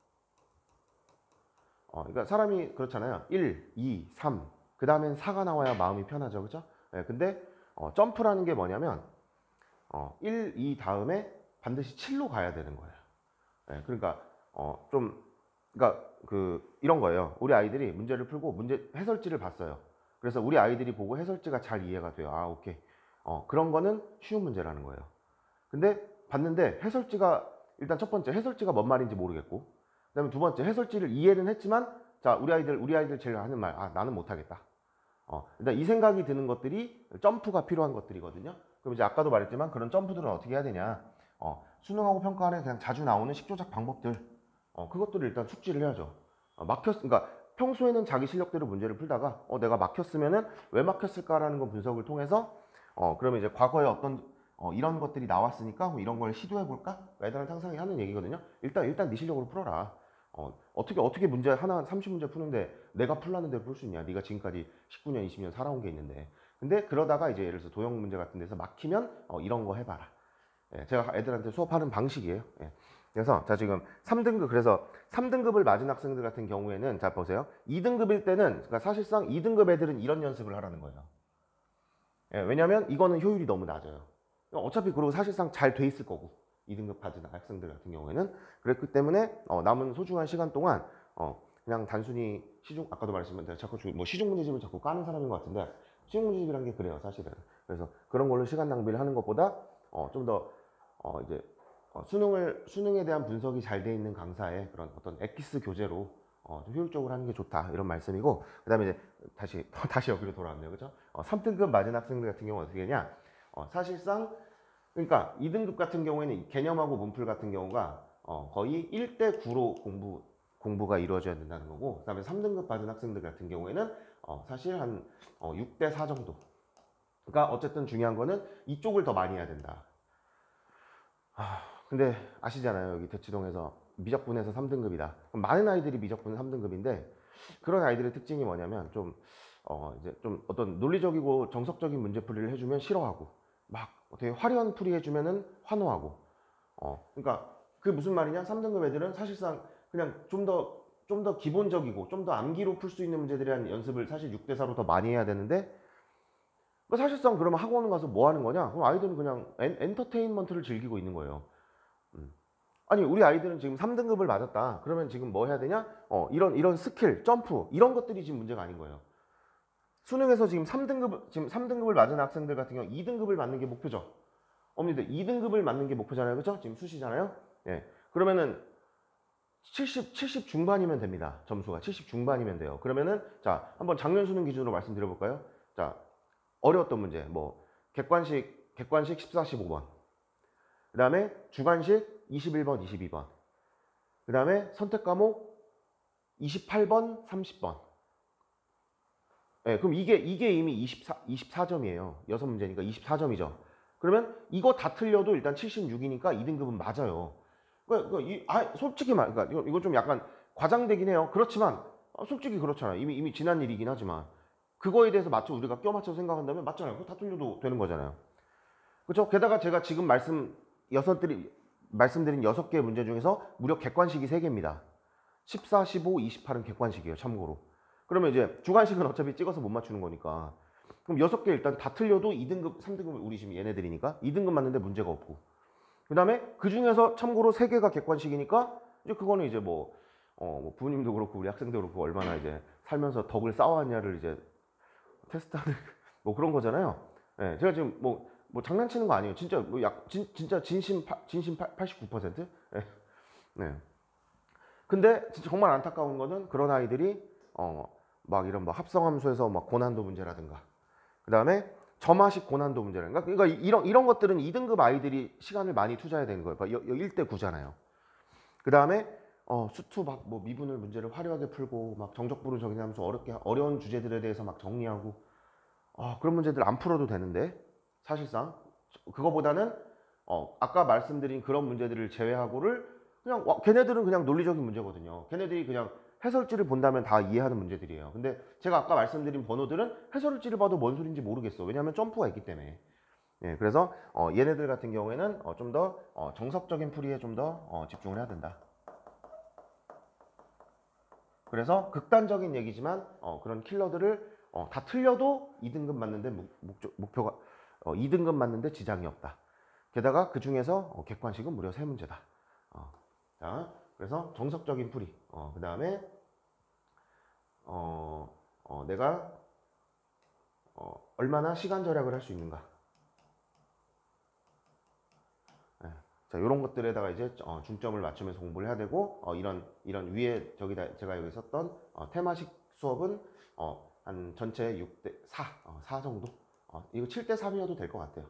그러니까 사람이 그렇잖아요. 1, 2, 3, 그 다음엔 4가 나와야 마음이 편하죠, 그죠? 예, 근데 점프라는 게 뭐냐면 1, 2 다음에 반드시 7로 가야 되는 거예요. 예, 그러니까 그러니까 이런 거예요. 우리 아이들이 문제를 풀고 문제 해설지를 봤어요. 그래서 우리 아이들이 보고 해설지가 잘 이해가 돼요. 아, 오케이. 그런 거는 쉬운 문제라는 거예요. 근데 봤는데 해설지가, 일단 첫 번째 해설지가 뭔 말인지 모르겠고, 그다음에 두 번째 해설지를 이해는 했지만, 자, 우리 아이들 제일 하는 말, 나는 못하겠다. 일단 이 생각이 드는 것들이 점프가 필요한 것들이거든요. 그럼 이제 아까도 말했지만 그런 점프들은 어떻게 해야 되냐? 수능하고 평가원에 그냥 자주 나오는 식조작 방법들, 그것들을 일단 숙지를 해야죠. 그러니까 평소에는 자기 실력대로 문제를 풀다가 내가 막혔으면은 왜 막혔을까라는 거 분석을 통해서 그러면 이제 과거에 어떤 이런 것들이 나왔으니까 뭐 이런 걸 시도해 볼까? 애들한테 항상 하는 얘기거든요. 일단 네 실력으로 풀어라. 어떻게 문제 하나 30문제 푸는데 내가 풀라는 대로 풀 수 있냐? 네가 지금까지 19년, 20년 살아온 게 있는데. 근데 그러다가 이제 예를 들어서 도형 문제 같은 데서 막히면 이런 거 해봐라. 예, 제가 애들한테 수업하는 방식이에요. 예. 그래서 자, 지금 3등급, 그래서 3등급을 맞은 학생들 같은 경우에는 자 보세요. 2등급일 때는, 그러니까 사실상 2등급 애들은 이런 연습을 하라는 거예요. 예, 왜냐면 이거는 효율이 너무 낮아요. 어차피 그리고 사실상 잘 돼 있을 거고, 2등급 받은 학생들 같은 경우에는. 그랬기 때문에 남은 소중한 시간 동안 그냥 단순히 아까도 말했지만 제가 자꾸 뭐 시중 문제집을 자꾸 까는 사람인 것 같은데, 시중 문제집이란 게 그래요, 사실은. 그래서 그런 걸로 시간 낭비를 하는 것보다 좀 더 이제 수능에 대한 분석이 잘 돼 있는 강사의 그런 어떤 엑기스 교재로 좀 효율적으로 하는 게 좋다, 이런 말씀이고, 그 다음에 이제 다시 여기로 돌아왔네요, 그죠? 3등급 맞은 학생들 같은 경우는 어떻게 되냐? 사실상 그러니까 2등급 같은 경우에는 개념하고 문풀 같은 경우가 거의 1대 9로 공부가 이루어져야 된다는 거고, 그 다음에 3등급 받은 학생들 같은 경우에는 사실 한 6대 4 정도. 그러니까 어쨌든 중요한 거는 이쪽을 더 많이 해야 된다. 근데 아시잖아요, 여기 대치동에서 미적분에서 3등급이다. 많은 아이들이 미적분 3등급인데, 그런 아이들의 특징이 뭐냐면 이제 좀 어떤 논리적이고 정석적인 문제풀이를 해주면 싫어하고, 막 되게 화려한 풀이 해주면은 환호하고. 그러니까 그게 무슨 말이냐? 3등급 애들은 사실상 그냥 좀 더 기본적이고 좀 더 암기로 풀 수 있는 문제들에 대한 연습을 사실 6대 4로 더 많이 해야 되는데, 사실상 그러면 학원 가서 뭐 하는 거냐? 그럼 아이들은 그냥 엔터테인먼트를 즐기고 있는 거예요. 아니, 우리 아이들은 지금 3등급을 맞았다. 그러면 지금 뭐 해야 되냐? 이런 스킬, 점프, 이런 것들이 지금 문제가 아닌 거예요. 수능에서 지금 3등급을 맞은 학생들 같은 경우 2등급을 맞는 게 목표죠. 어머니들 2등급을 맞는 게 목표잖아요, 그렇죠? 지금 수시잖아요. 예. 그러면은 70 중반이면 됩니다. 점수가 70 중반이면 돼요. 그러면은 자, 한번 작년 수능 기준으로 말씀드려 볼까요? 자, 어려웠던 문제, 뭐 객관식 14, 15번. 그 다음에 주관식 21번, 22번. 그 다음에 선택 과목 28번, 30번. 네, 그럼 이게 이미 24점이에요. 6문제니까 24점이죠. 그러면 이거 다 틀려도 일단 76이니까 2등급은 맞아요. 솔직히 그러니까 이거 좀 약간 과장되긴 해요. 그렇지만 솔직히 그렇잖아요. 이미 지난 일이긴 하지만 그거에 대해서 우리가 껴맞춰서 생각한다면 맞잖아요. 그거 다 틀려도 되는 거잖아요. 그렇죠? 게다가 제가 지금 말씀드린 6개의 문제 중에서 무려 객관식이 3개입니다. 14, 15, 28은 객관식이에요, 참고로. 그러면 이제 주관식은 어차피 찍어서 못 맞추는 거니까. 그럼 6개 일단 다 틀려도 2등급, 3등급, 우리 지금 얘네들이니까 2등급 맞는데 문제가 없고. 그 다음에 그 중에서 참고로 3개가 객관식이니까 이제 그거는 이제 뭐 부모님도 그렇고 우리 학생도 그렇고 얼마나 이제 살면서 덕을 쌓아왔냐를 이제 테스트하는 뭐 그런 거잖아요. 네, 제가 지금 뭐 장난치는 거 아니에요. 진짜 진짜 진심 89%? 네. 네. 근데 진짜 정말 안타까운 거는 그런 아이들이 막 이런 막 합성함수에서 막 고난도 문제라든가, 그 다음에 점화식 고난도 문제라든가, 그러니까 이런 것들은 2등급 아이들이 시간을 많이 투자해야 되는 거예요. 그러니까 1대 9잖아요. 그 다음에 수투 막 뭐 미분을 문제를 화려하게 풀고 막 정적분을 정리하면서 어려운 주제들에 대해서 막 정리하고, 그런 문제들 안 풀어도 되는데 사실상 그거보다는 아까 말씀드린 그런 문제들을 제외하고를 그냥 걔네들은 그냥 논리적인 문제거든요. 걔네들이 그냥 해설지를 본다면 다 이해하는 문제들이에요. 근데 제가 아까 말씀드린 번호들은 해설지를 봐도 뭔 소리인지 모르겠어. 왜냐하면 점프가 있기 때문에. 예, 그래서 얘네들 같은 경우에는 좀 더 정석적인 풀이에 좀 더 집중을 해야 된다. 그래서 극단적인 얘기지만 그런 킬러들을 다 틀려도 2등급 맞는데 목표가 2등급 맞는데 지장이 없다. 게다가 그 중에서 객관식은 무려 3문제다. 자, 그래서 정석적인 풀이. 그 다음에 내가 얼마나 시간 절약을 할 수 있는가. 자, 이런 것들에다가 이제 중점을 맞추면서 공부를 해야 되고 이런 위에 저기다 제가 여기 썼던 테마식 수업은 한 전체 6대 4 정도. 이거 7대 3이어도 될 것 같아요.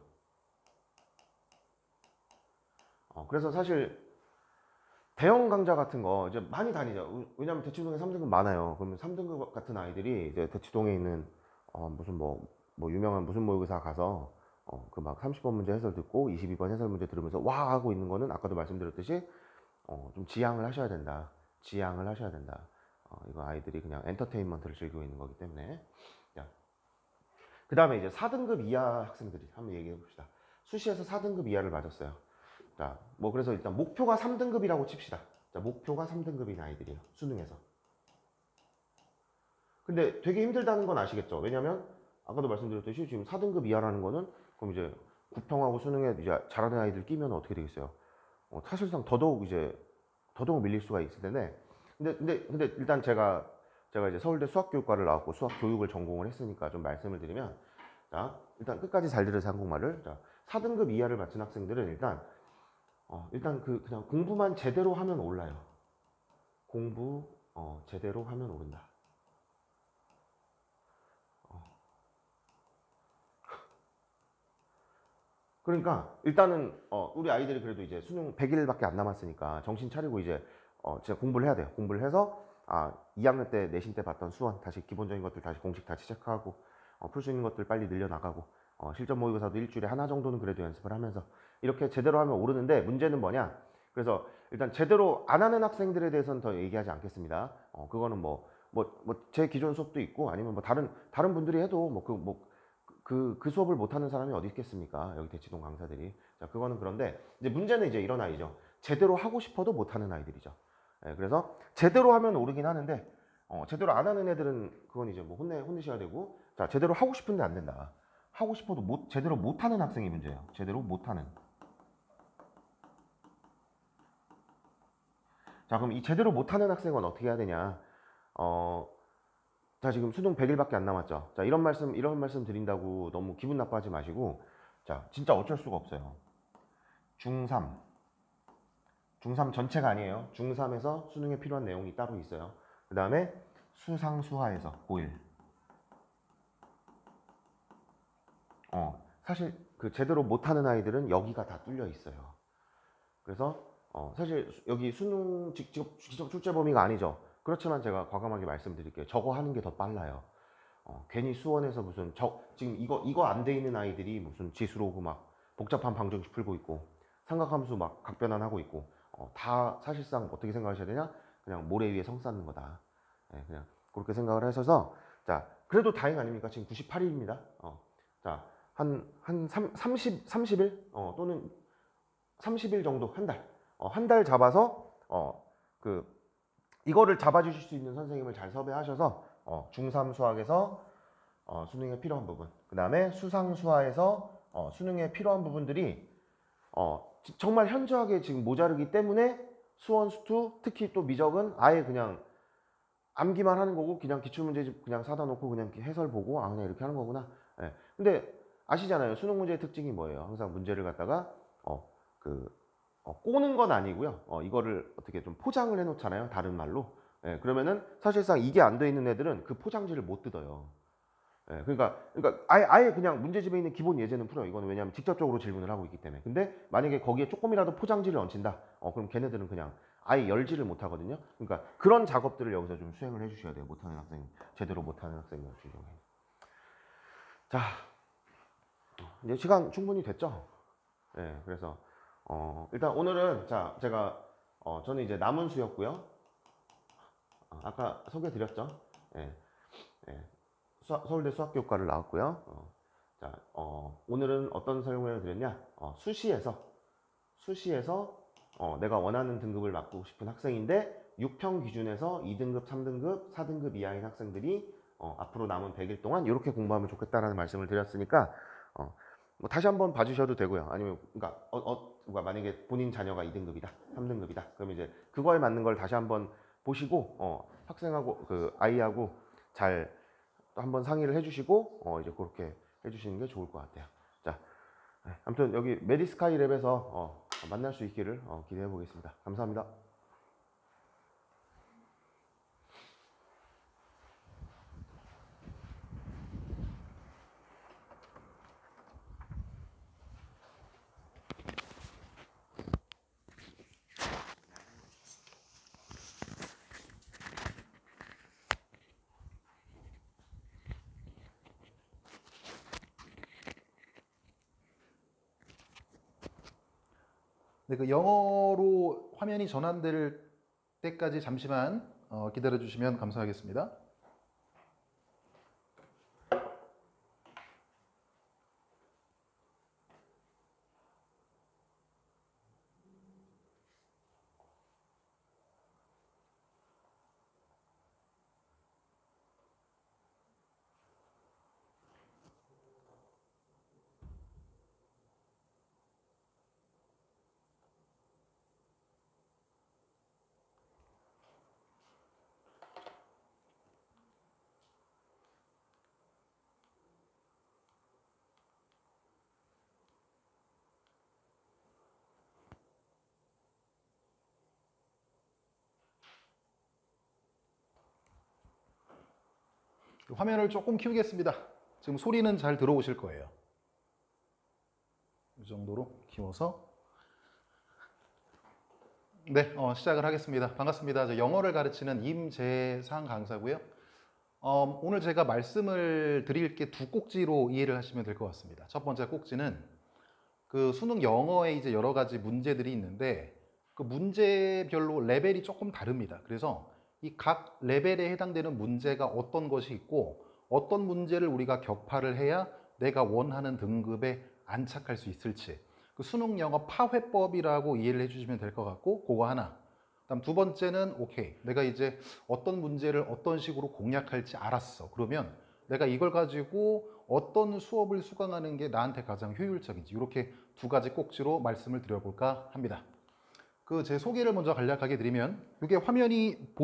그래서 사실 대형 강좌 같은 거 이제 많이 다니죠. 왜냐면 대치동에 3등급 많아요. 그러면 3등급 같은 아이들이 이제 대치동에 있는 무슨 뭐 유명한 무슨 모의고사 가서 그 막 30번 문제 해설 듣고 22번 해설 문제 들으면서 와 하고 있는 거는 아까도 말씀드렸듯이 좀 지양을 하셔야 된다. 지양을 하셔야 된다. 이거 아이들이 그냥 엔터테인먼트를 즐기고 있는 거기 때문에. 그 다음에 이제 4등급 이하 학생들이 한번 얘기해 봅시다. 수시에서 4등급 이하를 맞았어요. 자, 뭐 그래서 일단 목표가 3등급이라고 칩시다. 자, 목표가 3등급인 아이들이에요. 수능에서. 근데 되게 힘들다는 건 아시겠죠? 왜냐면 아까도 말씀드렸듯이 지금 4등급 이하라는 거는 그럼 이제 구평하고 수능에 이제 잘하는 아이들 끼면 어떻게 되겠어요? 사실상 더더욱 밀릴 수가 있을 텐데. 근데 일단 제가 이제 서울대 수학교육과를 나왔고 수학교육을 전공을 했으니까 좀 말씀을 드리면, 자, 일단 끝까지 잘 들으세요, 한국말을. 자, 4등급 이하를 맞춘 학생들은 일단 그냥 공부만 제대로 하면 올라요. 공부 제대로 하면 오른다. 그러니까 일단은 우리 아이들이 그래도 이제 수능 100일밖에 안 남았으니까 정신 차리고 이제 진짜 공부를 해야 돼요. 공부를 해서 2학년 때 내신 때 봤던 수원 다시 기본적인 것들 다시 공식 다시 체크하고 풀 수 있는 것들 빨리 늘려나가고 실전 모의고사도 일주일에 하나 정도는 그래도 연습을 하면서 이렇게 제대로 하면 오르는데, 문제는 뭐냐? 그래서 일단 제대로 안 하는 학생들에 대해서는 더 얘기하지 않겠습니다. 그거는 제 기존 수업도 있고 아니면 뭐 다른 분들이 해도 그 수업을 못하는 사람이 어디 있겠습니까? 여기 대치동 강사들이. 자, 그거는 그런데 이제 문제는 이제 이런 아이죠. 제대로 하고 싶어도 못하는 아이들이죠. 그래서 제대로 하면 오르긴 하는데 제대로 안 하는 애들은 그건 이제 뭐 혼내셔야 되고. 자, 제대로 하고 싶은데 안 된다. 하고 싶어도 제대로 못하는 학생이 문제예요. 제대로 못하는. 자, 그럼 이 제대로 못하는 학생은 어떻게 해야 되냐? 자, 지금 수능 100일밖에 안 남았죠. 자, 이런 말씀 드린다고 너무 기분 나빠하지 마시고, 자, 진짜 어쩔 수가 없어요. 중3 전체가 아니에요. 중3에서 수능에 필요한 내용이 따로 있어요. 그 다음에 수상수하에서 고1. 사실 그 제대로 못하는 아이들은 여기가 다 뚫려 있어요. 그래서 사실 여기 수능 직접 출제 범위가 아니죠. 그렇지만 제가 과감하게 말씀드릴게요. 저거 하는 게 더 빨라요. 괜히 수원에서 지금 이거 안 돼 있는 아이들이 무슨 지수로 막 복잡한 방정식 풀고 있고 삼각함수 막 각변환하고 있고 다 사실상 어떻게 생각하셔야 되냐? 그냥 모래 위에 성 쌓는 거다. 그냥 그렇게 생각을 하셔서, 자, 그래도 다행 아닙니까? 지금 98일입니다. 자, 한 30일 또는 30일 정도, 한 달 잡아서 이거를 잡아주실 수 있는 선생님을 잘 섭외하셔서 중3 수학에서 수능에 필요한 부분, 그 다음에 수상 수화에서 수능에 필요한 부분들이 정말 현저하게 지금 모자르기 때문에 수원, 수투, 특히 또 미적은 아예 그냥 암기만 하는 거고 그냥 기출문제집 그냥 사다 놓고 그냥 해설 보고 그냥 이렇게 하는 거구나. 근데 아시잖아요. 수능 문제의 특징이 뭐예요? 항상 문제를 갖다가 꼬는 건 아니고요. 이거를 어떻게 좀 포장을 해 놓잖아요. 다른 말로. 그러면은 사실상 이게 안 돼 있는 애들은 그 포장지를 못 뜯어요. 그러니까 아예 그냥 문제집에 있는 기본 예제는 풀어요. 이거는 왜냐하면 직접적으로 질문을 하고 있기 때문에. 근데 만약에 거기에 조금이라도 포장지를 얹힌다. 그럼 걔네들은 그냥 아예 열지를 못 하거든요. 그러니까 그런 작업들을 여기서 좀 수행을 해 주셔야 돼요. 못하는 학생, 제대로 못하는 학생들 같은 경우에. 자, 이제 시간 충분히 됐죠? 네, 그래서 일단 오늘은 자 제가 저는 이제 남은수였고요. 아까 소개드렸죠? 예, 예. 서울대 수학교육과를 나왔고요. 자, 오늘은 어떤 설명을 드렸냐? 수시에서 내가 원하는 등급을 맡고 싶은 학생인데 6평 기준에서 2등급, 3등급, 4등급 이하인 학생들이 앞으로 남은 100일 동안 이렇게 공부하면 좋겠다라는 말씀을 드렸으니까 뭐 다시 한번 봐주셔도 되고요. 아니면 그러니까 만약에 본인 자녀가 2등급이다, 3등급이다, 그럼 이제 그거에 맞는 걸 다시 한번 보시고 학생하고 그 아이하고 잘 또 한번 상의를 해주시고 이제 그렇게 해주시는 게 좋을 것 같아요. 자, 아무튼 여기 메디스카이 랩에서 만날 수 있기를 기대해 보겠습니다. 감사합니다. 네, 그 영어로 화면이 전환될 때까지 잠시만 기다려 주시면 감사하겠습니다. 화면을 조금 키우겠습니다. 지금 소리는 잘 들어오실 거예요. 이 정도로 키워서 네, 시작을 하겠습니다. 반갑습니다. 저 영어를 가르치는 임재상 강사고요. 오늘 제가 말씀을 드릴 게 두 꼭지로 이해를 하시면 될 것 같습니다. 첫 번째 꼭지는 그 수능 영어에 이제 여러 가지 문제들이 있는데 그 문제별로 레벨이 조금 다릅니다. 그래서 이 각 레벨에 해당되는 문제가 어떤 것이 있고 어떤 문제를 우리가 격파를 해야 내가 원하는 등급에 안착할 수 있을지 그 수능 영어 파회법이라고 이해를 해주시면 될 것 같고 그거 하나. 그다음 두 번째는 오케이 내가 이제 어떤 문제를 어떤 식으로 공략할지 알았어. 그러면 내가 이걸 가지고 어떤 수업을 수강하는 게 나한테 가장 효율적인지 이렇게 두 가지 꼭지로 말씀을 드려볼까 합니다. 그 제 소개를 먼저 간략하게 드리면 이게 화면이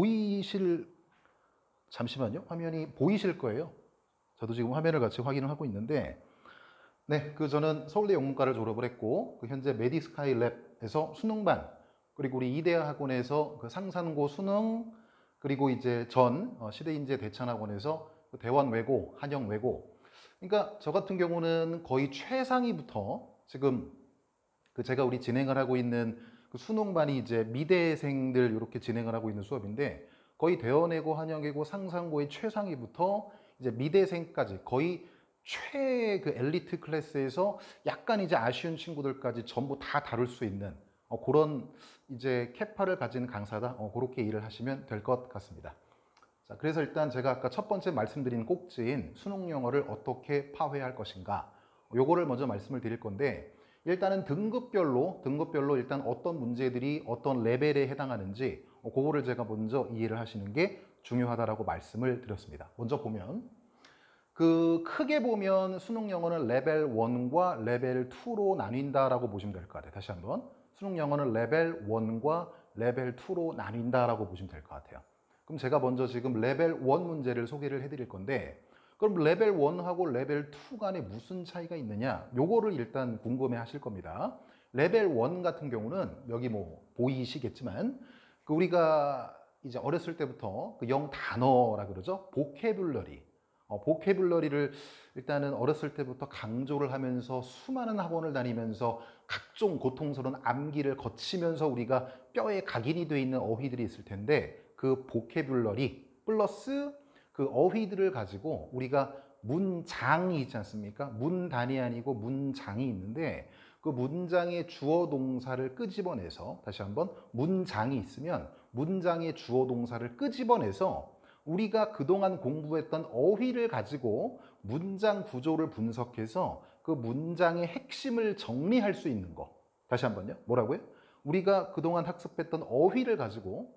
잠시만요. 화면이 보이실 거예요. 저도 지금 화면을 같이 확인을 하고 있는데 네, 저는 서울대 영문과를 졸업을 했고 현재 메디스카이 랩에서 수능반 그리고 우리 이대하 학원에서 그 상산고 수능 그리고 이제 시대인재 대찬학원에서 대원 외고, 한영 외고 그러니까 저 같은 경우는 거의 최상위부터 지금 제가 우리 진행을 하고 있는 그 수능반이 이제 미대생들 이렇게 진행을 하고 있는 수업인데 거의 대원외고, 한영외고, 상산고의 최상위부터 이제 미대생까지 거의 그 엘리트 클래스에서 약간 이제 아쉬운 친구들까지 전부 다 다룰 수 있는 그런 이제 캐파를 가진 강사다. 그렇게 일을 하시면 될 것 같습니다. 자, 그래서 일단 제가 아까 첫 번째 말씀드린 꼭지인 수능 영어를 어떻게 파회할 것인가 요거를 먼저 말씀을 드릴 건데 일단은 등급별로 일단 어떤 문제들이 어떤 레벨에 해당하는지 그거를 제가 먼저 이해를 하시는 게 중요하다라고 말씀을 드렸습니다. 먼저 보면 크게 보면 수능 영어는 레벨 1과 레벨 2로 나뉜다라고 보시면 될 것 같아요. 다시 한번 수능 영어는 레벨 1과 레벨 2로 나뉜다라고 보시면 될 것 같아요. 그럼 제가 먼저 지금 레벨 1 문제를 소개를 해드릴 건데 그럼 레벨 1하고 레벨 2 간에 무슨 차이가 있느냐? 요거를 일단 궁금해 하실 겁니다. 레벨 1 같은 경우는 여기 뭐 보이시겠지만 우리가 이제 어렸을 때부터 영 단어라 그러죠. 보캐뷸러리를 일단은 어렸을 때부터 강조를 하면서 수많은 학원을 다니면서 각종 고통스러운 암기를 거치면서 우리가 뼈에 각인이 되어 있는 어휘들이 있을 텐데 그 보캐뷸러리 플러스 그 어휘들을 가지고 우리가 문장이 있지 않습니까? 문단이 아니고 문장이 있는데 그 문장의 주어 동사를 끄집어내서 다시 한번 문장이 있으면 문장의 주어 동사를 끄집어내서 우리가 그동안 공부했던 어휘를 가지고 문장 구조를 분석해서 그 문장의 핵심을 정리할 수 있는 거. 다시 한번요. 뭐라고요? 우리가 그동안 학습했던 어휘를 가지고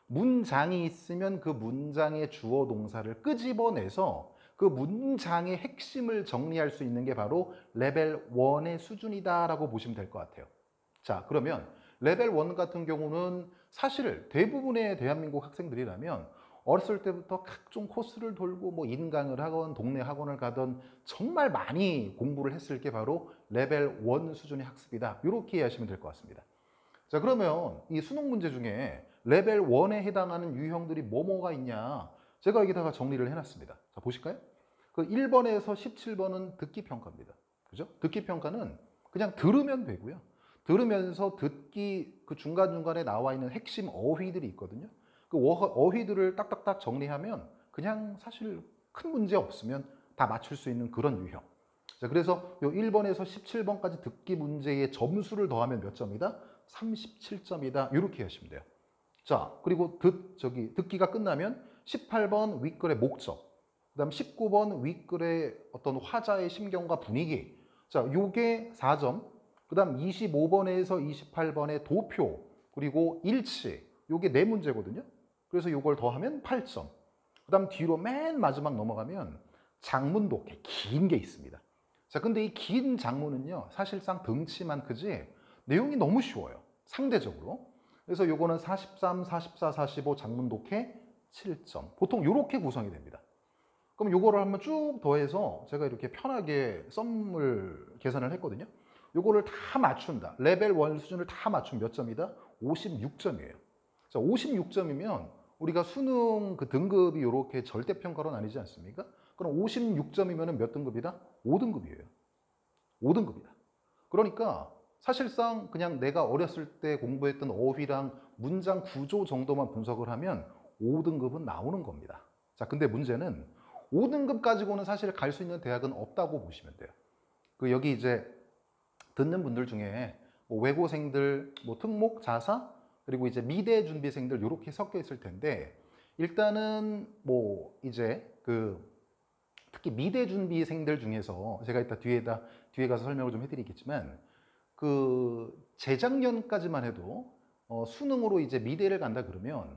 문장이 있으면 그 문장의 주어 동사를 끄집어내서 그 문장의 핵심을 정리할 수 있는 게 바로 레벨 1의 수준이다라고 보시면 될 것 같아요. 자, 그러면 레벨 1 같은 경우는 사실 대부분의 대한민국 학생들이라면 어렸을 때부터 각종 코스를 돌고 뭐 인강을 하건 동네 학원을 가던 정말 많이 공부를 했을 게 바로 레벨 1 수준의 학습이다. 이렇게 이해하시면 될 것 같습니다. 자, 그러면 이 수능 문제 중에 레벨 1에 해당하는 유형들이 뭐가 있냐? 제가 여기다가 정리를 해놨습니다. 자, 보실까요? 그 1번에서 17번은 듣기 평가입니다. 그죠? 듣기 평가는 그냥 들으면 되고요. 들으면서 듣기 그 중간중간에 나와 있는 핵심 어휘들이 있거든요. 그 어휘들을 딱딱딱 정리하면 그냥 사실 큰 문제 없으면 다 맞출 수 있는 그런 유형. 자, 그래서 요 1번에서 17번까지 듣기 문제의 점수를 더하면 몇 점이다? 37점이다. 이렇게 하시면 돼요. 자, 그리고 듣기가 끝나면 18번 윗글의 목적, 그다음 19번 윗글의 어떤 화자의 심경과 분위기. 자, 요게 4점. 그다음 25번에서 28번의 도표, 그리고 일치. 요게 4문제거든요. 그래서 요걸 더하면 8점. 그다음 뒤로 맨 마지막 넘어가면 장문 독해 긴 게 있습니다. 자, 근데 이 긴 장문은요, 사실상 덩치만 크지 내용이 너무 쉬워요. 상대적으로. 그래서 요거는 43, 44, 45 장문 독해 7점. 보통 요렇게 구성이 됩니다. 그럼 요거를 한번 쭉 더해서 제가 이렇게 편하게 썸을 계산을 했거든요. 요거를 다 맞춘다. 레벨 1 수준을 다 맞춘 몇 점이다? 56점이에요. 자, 56점이면 우리가 수능 그 등급이 요렇게 절대평가로 나뉘지 않습니까? 그럼 56점이면 몇 등급이다? 5등급이에요. 5등급이다. 그러니까 사실상 그냥 내가 어렸을 때 공부했던 어휘랑 문장 구조 정도만 분석을 하면 5등급은 나오는 겁니다. 자, 근데 문제는 5등급 가지고는 사실 갈 수 있는 대학은 없다고 보시면 돼요. 그 여기 이제 듣는 분들 중에 뭐 외고생들, 뭐 특목, 자사, 그리고 이제 미대 준비생들 이렇게 섞여 있을 텐데 일단은 뭐 이제 그 특히 미대 준비생들 중에서 제가 이따 뒤에 가서 설명을 좀 해드리겠지만 그 재작년까지만 해도 수능으로 이제 미대를 간다 그러면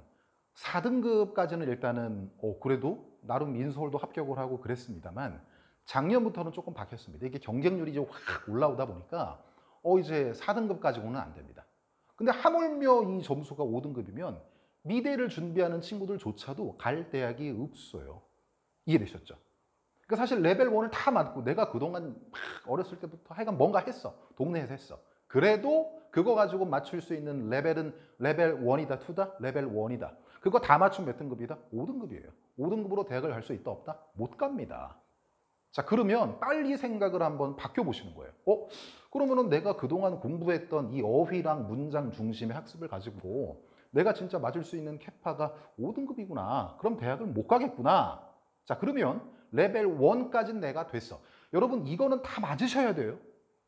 4등급까지는 일단은 그래도 나름 민서울도 합격을 하고 그랬습니다만 작년부터는 조금 바뀌었습니다. 이게 경쟁률이 이제 확 올라오다 보니까 이제 4등급 가지고는 안 됩니다. 근데 하물며 이 점수가 5등급이면 미대를 준비하는 친구들조차도 갈 대학이 없어요. 이해되셨죠? 그러니까 사실 레벨 1을 다 맞고 내가 그동안 막 어렸을 때부터 하여간 뭔가 했어. 동네에서 했어. 그래도 그거 가지고 맞출 수 있는 레벨은 레벨 1이다, 2다? 레벨 1이다. 그거 다 맞춘 몇 등급이다? 5등급이에요. 5등급으로 대학을 갈 수 있다, 없다? 못 갑니다. 자, 그러면 빨리 생각을 한번 바뀌어보시는 거예요. 그러면은 내가 그동안 공부했던 이 어휘랑 문장 중심의 학습을 가지고 내가 진짜 맞을 수 있는 캐파가 5등급이구나. 그럼 대학을 못 가겠구나. 자, 그러면 레벨 1까지는 내가 됐어. 여러분, 이거는 다 맞으셔야 돼요.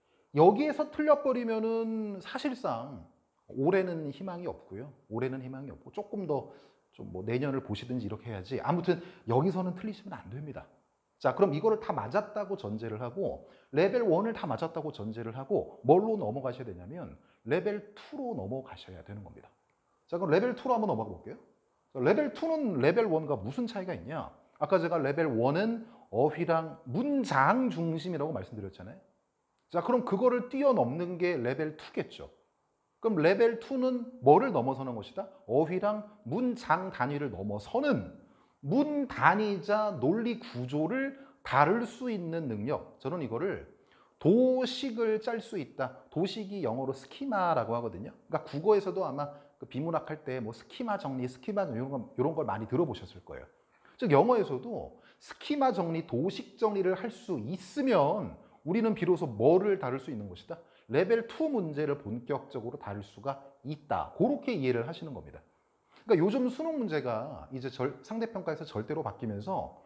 여기에서 틀려버리면은 사실상 올해는 희망이 없고요. 올해는 희망이 없고 조금 더 좀 뭐 내년을 보시든지 이렇게 해야지. 아무튼 여기서는 틀리시면 안 됩니다. 자, 그럼 이거를 다 맞았다고 전제를 하고 레벨 1을 다 맞았다고 전제를 하고 뭘로 넘어가셔야 되냐면 레벨 2로 넘어가셔야 되는 겁니다. 자, 그럼 레벨 2로 한번 넘어가 볼게요. 자, 레벨 2는 레벨 1과 무슨 차이가 있냐? 아까 제가 레벨 1은 어휘랑 문장 중심이라고 말씀드렸잖아요. 자, 그럼 그거를 뛰어넘는 게 레벨 2겠죠. 그럼 레벨 2는 뭐를 넘어서는 것이다? 어휘랑 문장 단위를 넘어서는 문 단위자 논리 구조를 다룰 수 있는 능력. 저는 이거를 도식을 짤 수 있다. 도식이 영어로 스키마라고 하거든요. 그러니까 국어에서도 아마 그 비문학 할 때 뭐 스키마 정리, 스키마 정리 이런 걸 많이 들어보셨을 거예요. 즉 영어에서도 스키마 정리, 도식 정리를 할 수 있으면 우리는 비로소 뭐를 다룰 수 있는 것이다? 레벨 2 문제를 본격적으로 다룰 수가 있다. 그렇게 이해를 하시는 겁니다. 그러니까 요즘 수능 문제가 이제 상대평가에서 절대로 바뀌면서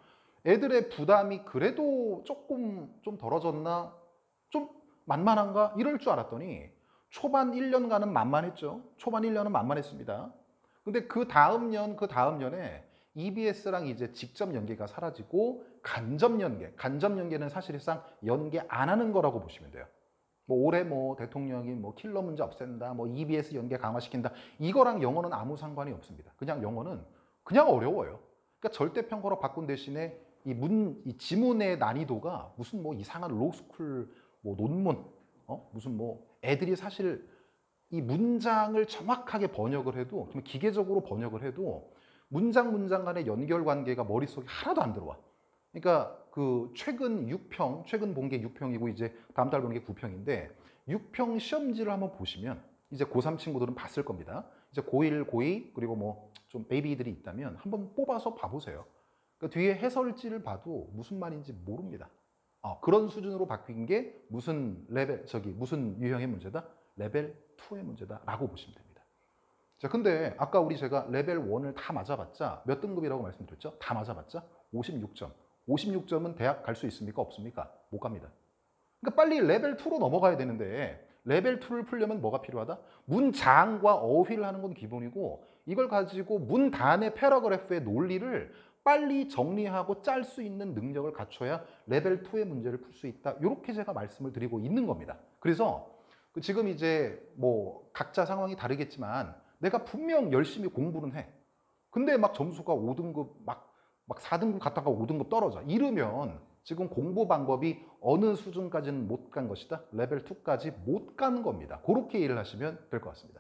애들의 부담이 그래도 조금 좀 덜어졌나? 좀 만만한가? 이럴 줄 알았더니 초반 1년간은 만만했죠. 초반 1년은 만만했습니다. 근데 그 다음 년에 EBS랑 이제 직접 연계가 사라지고 간접 연계는 사실상 연계 안 하는 거라고 보시면 돼요. 뭐 올해 뭐 대통령이 뭐 킬러 문제 없앤다, 뭐 EBS 연계 강화시킨다, 이거랑 영어는 아무 상관이 없습니다. 그냥 영어는 그냥 어려워요. 그러니까 절대평가로 바꾼 대신에 이 지문의 난이도가 무슨 뭐 이상한 로스쿨 뭐 논문, 무슨 뭐 애들이 사실 이 문장을 정확하게 번역을 해도, 좀 기계적으로 번역을 해도 문장 간의 연결 관계가 머릿속에 하나도 안 들어와. 그러니까 그 최근 본 게 6평이고 이제 다음 달 보는 게 9평인데 6평 시험지를 한번 보시면 이제 고3 친구들은 봤을 겁니다. 이제 고1, 고2 그리고 뭐 좀 베이비들이 있다면 한번 뽑아서 봐보세요. 그러니까 뒤에 해설지를 봐도 무슨 말인지 모릅니다. 그런 수준으로 바뀐 게 무슨 무슨 유형의 문제다? 레벨 2의 문제다라고 보시면 됩니다. 자, 근데 아까 제가 레벨 1을 다 맞아봤자 몇 등급이라고 말씀드렸죠? 다 맞아봤자 56점. 56점은 대학 갈 수 있습니까? 없습니까? 못 갑니다. 그러니까 빨리 레벨 2로 넘어가야 되는데 레벨 2를 풀려면 뭐가 필요하다? 문장과 어휘를 하는 건 기본이고 이걸 가지고 문 단의 패러그래프의 논리를 빨리 정리하고 짤 수 있는 능력을 갖춰야 레벨 2의 문제를 풀 수 있다. 이렇게 제가 말씀을 드리고 있는 겁니다. 그래서 지금 이제 뭐 각자 상황이 다르겠지만 내가 분명 열심히 공부는 해. 근데 막 점수가 5등급 막 4등급 갔다가 5등급 떨어져. 이러면 지금 공부 방법이 어느 수준까지는 못 간 것이다. 레벨 2까지 못 간 겁니다. 그렇게 이해를 하시면 될 것 같습니다.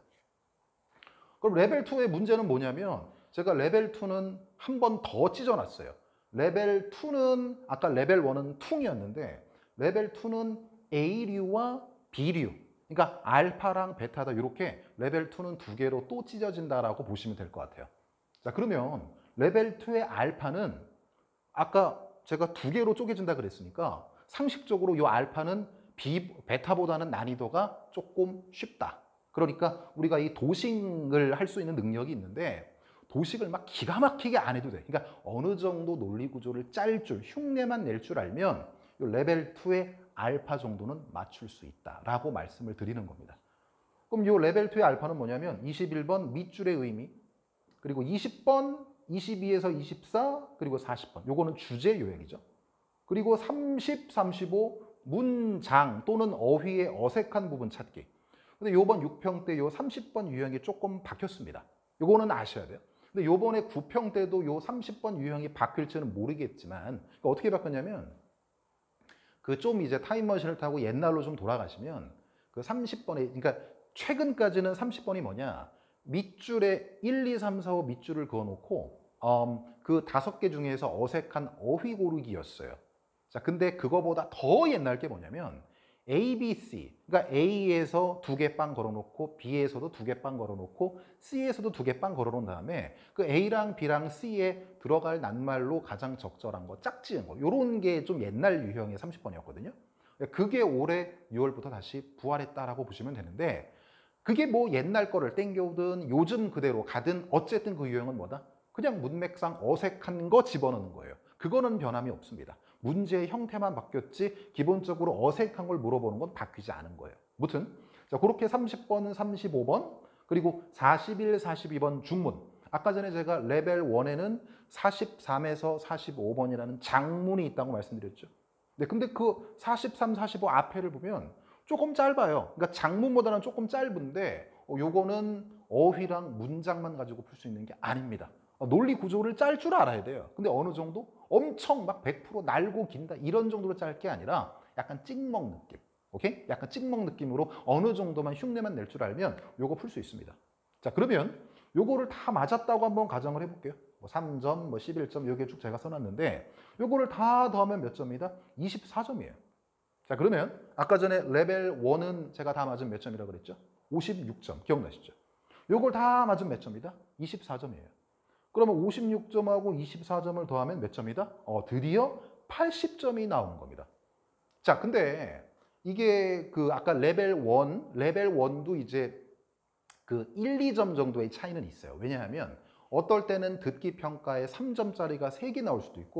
그럼 레벨 2의 문제는 뭐냐면 제가 레벨 2는 한 번 더 찢어놨어요. 레벨 2는 아까 레벨 1은 퉁이었는데 레벨 2는 A류와 B류, 그러니까 알파랑 베타다. 이렇게 레벨 2는 두 개로 또 찢어진다라고 보시면 될 것 같아요. 자, 그러면 레벨 2의 알파는 아까 제가 두 개로 쪼개진다 그랬으니까 상식적으로 이 알파는 베타보다는 난이도가 조금 쉽다. 그러니까 우리가 이 도식을 할 수 있는 능력이 있는데 도식을 막 기가 막히게 안 해도 돼. 그러니까 어느 정도 논리 구조를 짤 줄, 흉내만 낼 줄 알면 이 레벨 2의 알파 정도는 맞출 수 있다라고 말씀을 드리는 겁니다. 그럼 이 레벨 2의 알파는 뭐냐면 21번 밑줄의 의미, 그리고 20번, 22에서 24, 그리고 40번. 요거는 주제 요약이죠. 그리고 30, 35 문장 또는 어휘의 어색한 부분 찾기. 근데 요번 6평 때 요 30번 유형이 조금 바뀌었습니다. 요거는 아셔야 돼요. 근데 요번에 9평 때도 요 30번 유형이 바뀔지는 모르겠지만 그러니까 어떻게 바뀌었냐면 그 좀 이제 타임머신을 타고 옛날로 좀 돌아가시면 그 30번에, 그러니까 최근까지는 30번이 뭐냐, 밑줄에 1, 2, 3, 4, 5 밑줄을 그어놓고 그 5개 중에서 어색한 어휘 고르기였어요. 자, 근데 그거보다 더 옛날 게 뭐냐면 A, B, C, 그러니까 A에서 2개 빵 걸어놓고 B에서도 2개 빵 걸어놓고 C에서도 2개 빵 걸어놓은 다음에 그 A랑 B랑 C에 들어갈 낱말로 가장 적절한 거, 짝지은 거, 요런 게 좀 옛날 유형의 30번이었거든요. 그게 올해 6월부터 다시 부활했다라고 보시면 되는데 그게 뭐 옛날 거를 땡겨오든 요즘 그대로 가든 어쨌든 그 유형은 뭐다? 그냥 문맥상 어색한 거 집어넣는 거예요. 그거는 변함이 없습니다. 문제의 형태만 바뀌었지 기본적으로 어색한 걸 물어보는 건 바뀌지 않은 거예요. 무튼 자, 그렇게 30번, 35번 그리고 41, 42번 중문. 아까 전에 제가 레벨 1에는 43에서 45번이라는 장문이 있다고 말씀드렸죠. 네, 근데 그 43, 45 앞에를 보면 조금 짧아요. 그러니까 장문보다는 조금 짧은데 요거는 어휘랑 문장만 가지고 풀 수 있는 게 아닙니다. 논리 구조를 짤 줄 알아야 돼요. 근데 어느 정도 엄청 막 100% 날고 긴다 이런 정도로 짤 게 아니라 약간 찍먹 느낌. 오케이? 약간 찍먹 느낌으로 어느 정도만 흉내만 낼 줄 알면 요거 풀 수 있습니다. 자, 그러면 요거를 다 맞았다고 한번 가정을 해볼게요. 뭐 3점, 뭐 11점 요게 쭉 제가 써놨는데 요거를 다 더하면 몇 점이다? 24점이에요. 자, 그러면 아까 전에 레벨 1은 제가 다 맞은 몇 점이라고 그랬죠? 56점. 기억나시죠? 요걸 다 맞은 몇 점이다? 24점이에요. 그러면 56점하고 24점을 더하면 몇 점이다? 드디어 80점이 나온 겁니다. 자, 근데 이게 그 아까 레벨 1도 이제 그 1, 2점 정도의 차이는 있어요. 왜냐하면 어떨 때는 듣기 평가에 3점짜리가 3개 나올 수도 있고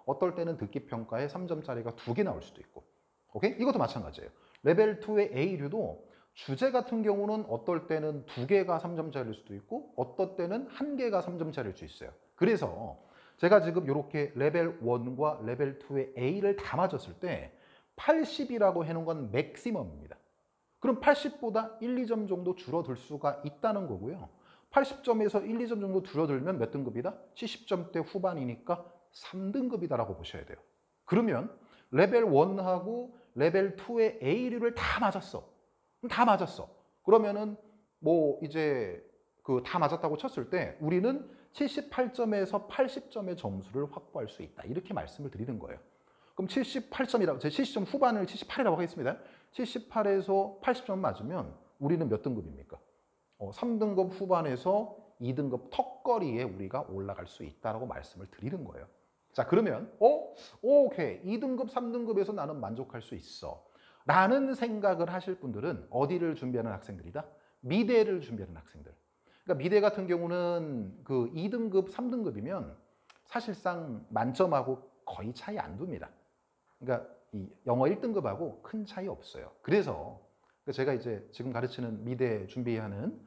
어떨 때는 듣기 평가에 3점짜리가 2개 나올 수도 있고. 오케이? 이것도 마찬가지예요. 레벨 2의 A류도 주제 같은 경우는 어떨 때는 2개가 3점짜리일 수도 있고 어떨 때는 1개가 3점짜리일 수 있어요. 그래서 제가 지금 이렇게 레벨 1과 레벨 2의 A를 다 맞았을 때 80이라고 해놓은 건 맥시멈입니다. 그럼 80보다 1, 2점 정도 줄어들 수가 있다는 거고요. 80점에서 1, 2점 정도 줄어들면 몇 등급이다? 70점대 후반이니까 3등급이다라고 보셔야 돼요. 그러면 레벨 1하고 레벨 2의 A류를 다 맞았어. 다 맞았어. 그러면은 뭐 이제 그 다 맞았다고 쳤을 때 우리는 78점에서 80점의 점수를 확보할 수 있다. 이렇게 말씀을 드리는 거예요. 그럼 78점이라고, 제 70점 후반을 78이라고 하겠습니다. 78에서 80점 맞으면 우리는 몇 등급입니까? 3등급 후반에서 2등급 턱걸이에 우리가 올라갈 수 있다라고 말씀을 드리는 거예요. 자, 그러면 오케이. 2등급, 3등급에서 나는 만족할 수 있어. 라는 생각을 하실 분들은 어디를 준비하는 학생들이다? 미대를 준비하는 학생들. 그러니까 미대 같은 경우는 그 2등급, 3등급이면 사실상 만점하고 거의 차이 안 둡니다. 그러니까 이 영어 1등급하고 큰 차이 없어요. 그래서 제가 이제 지금 가르치는 미대 준비하는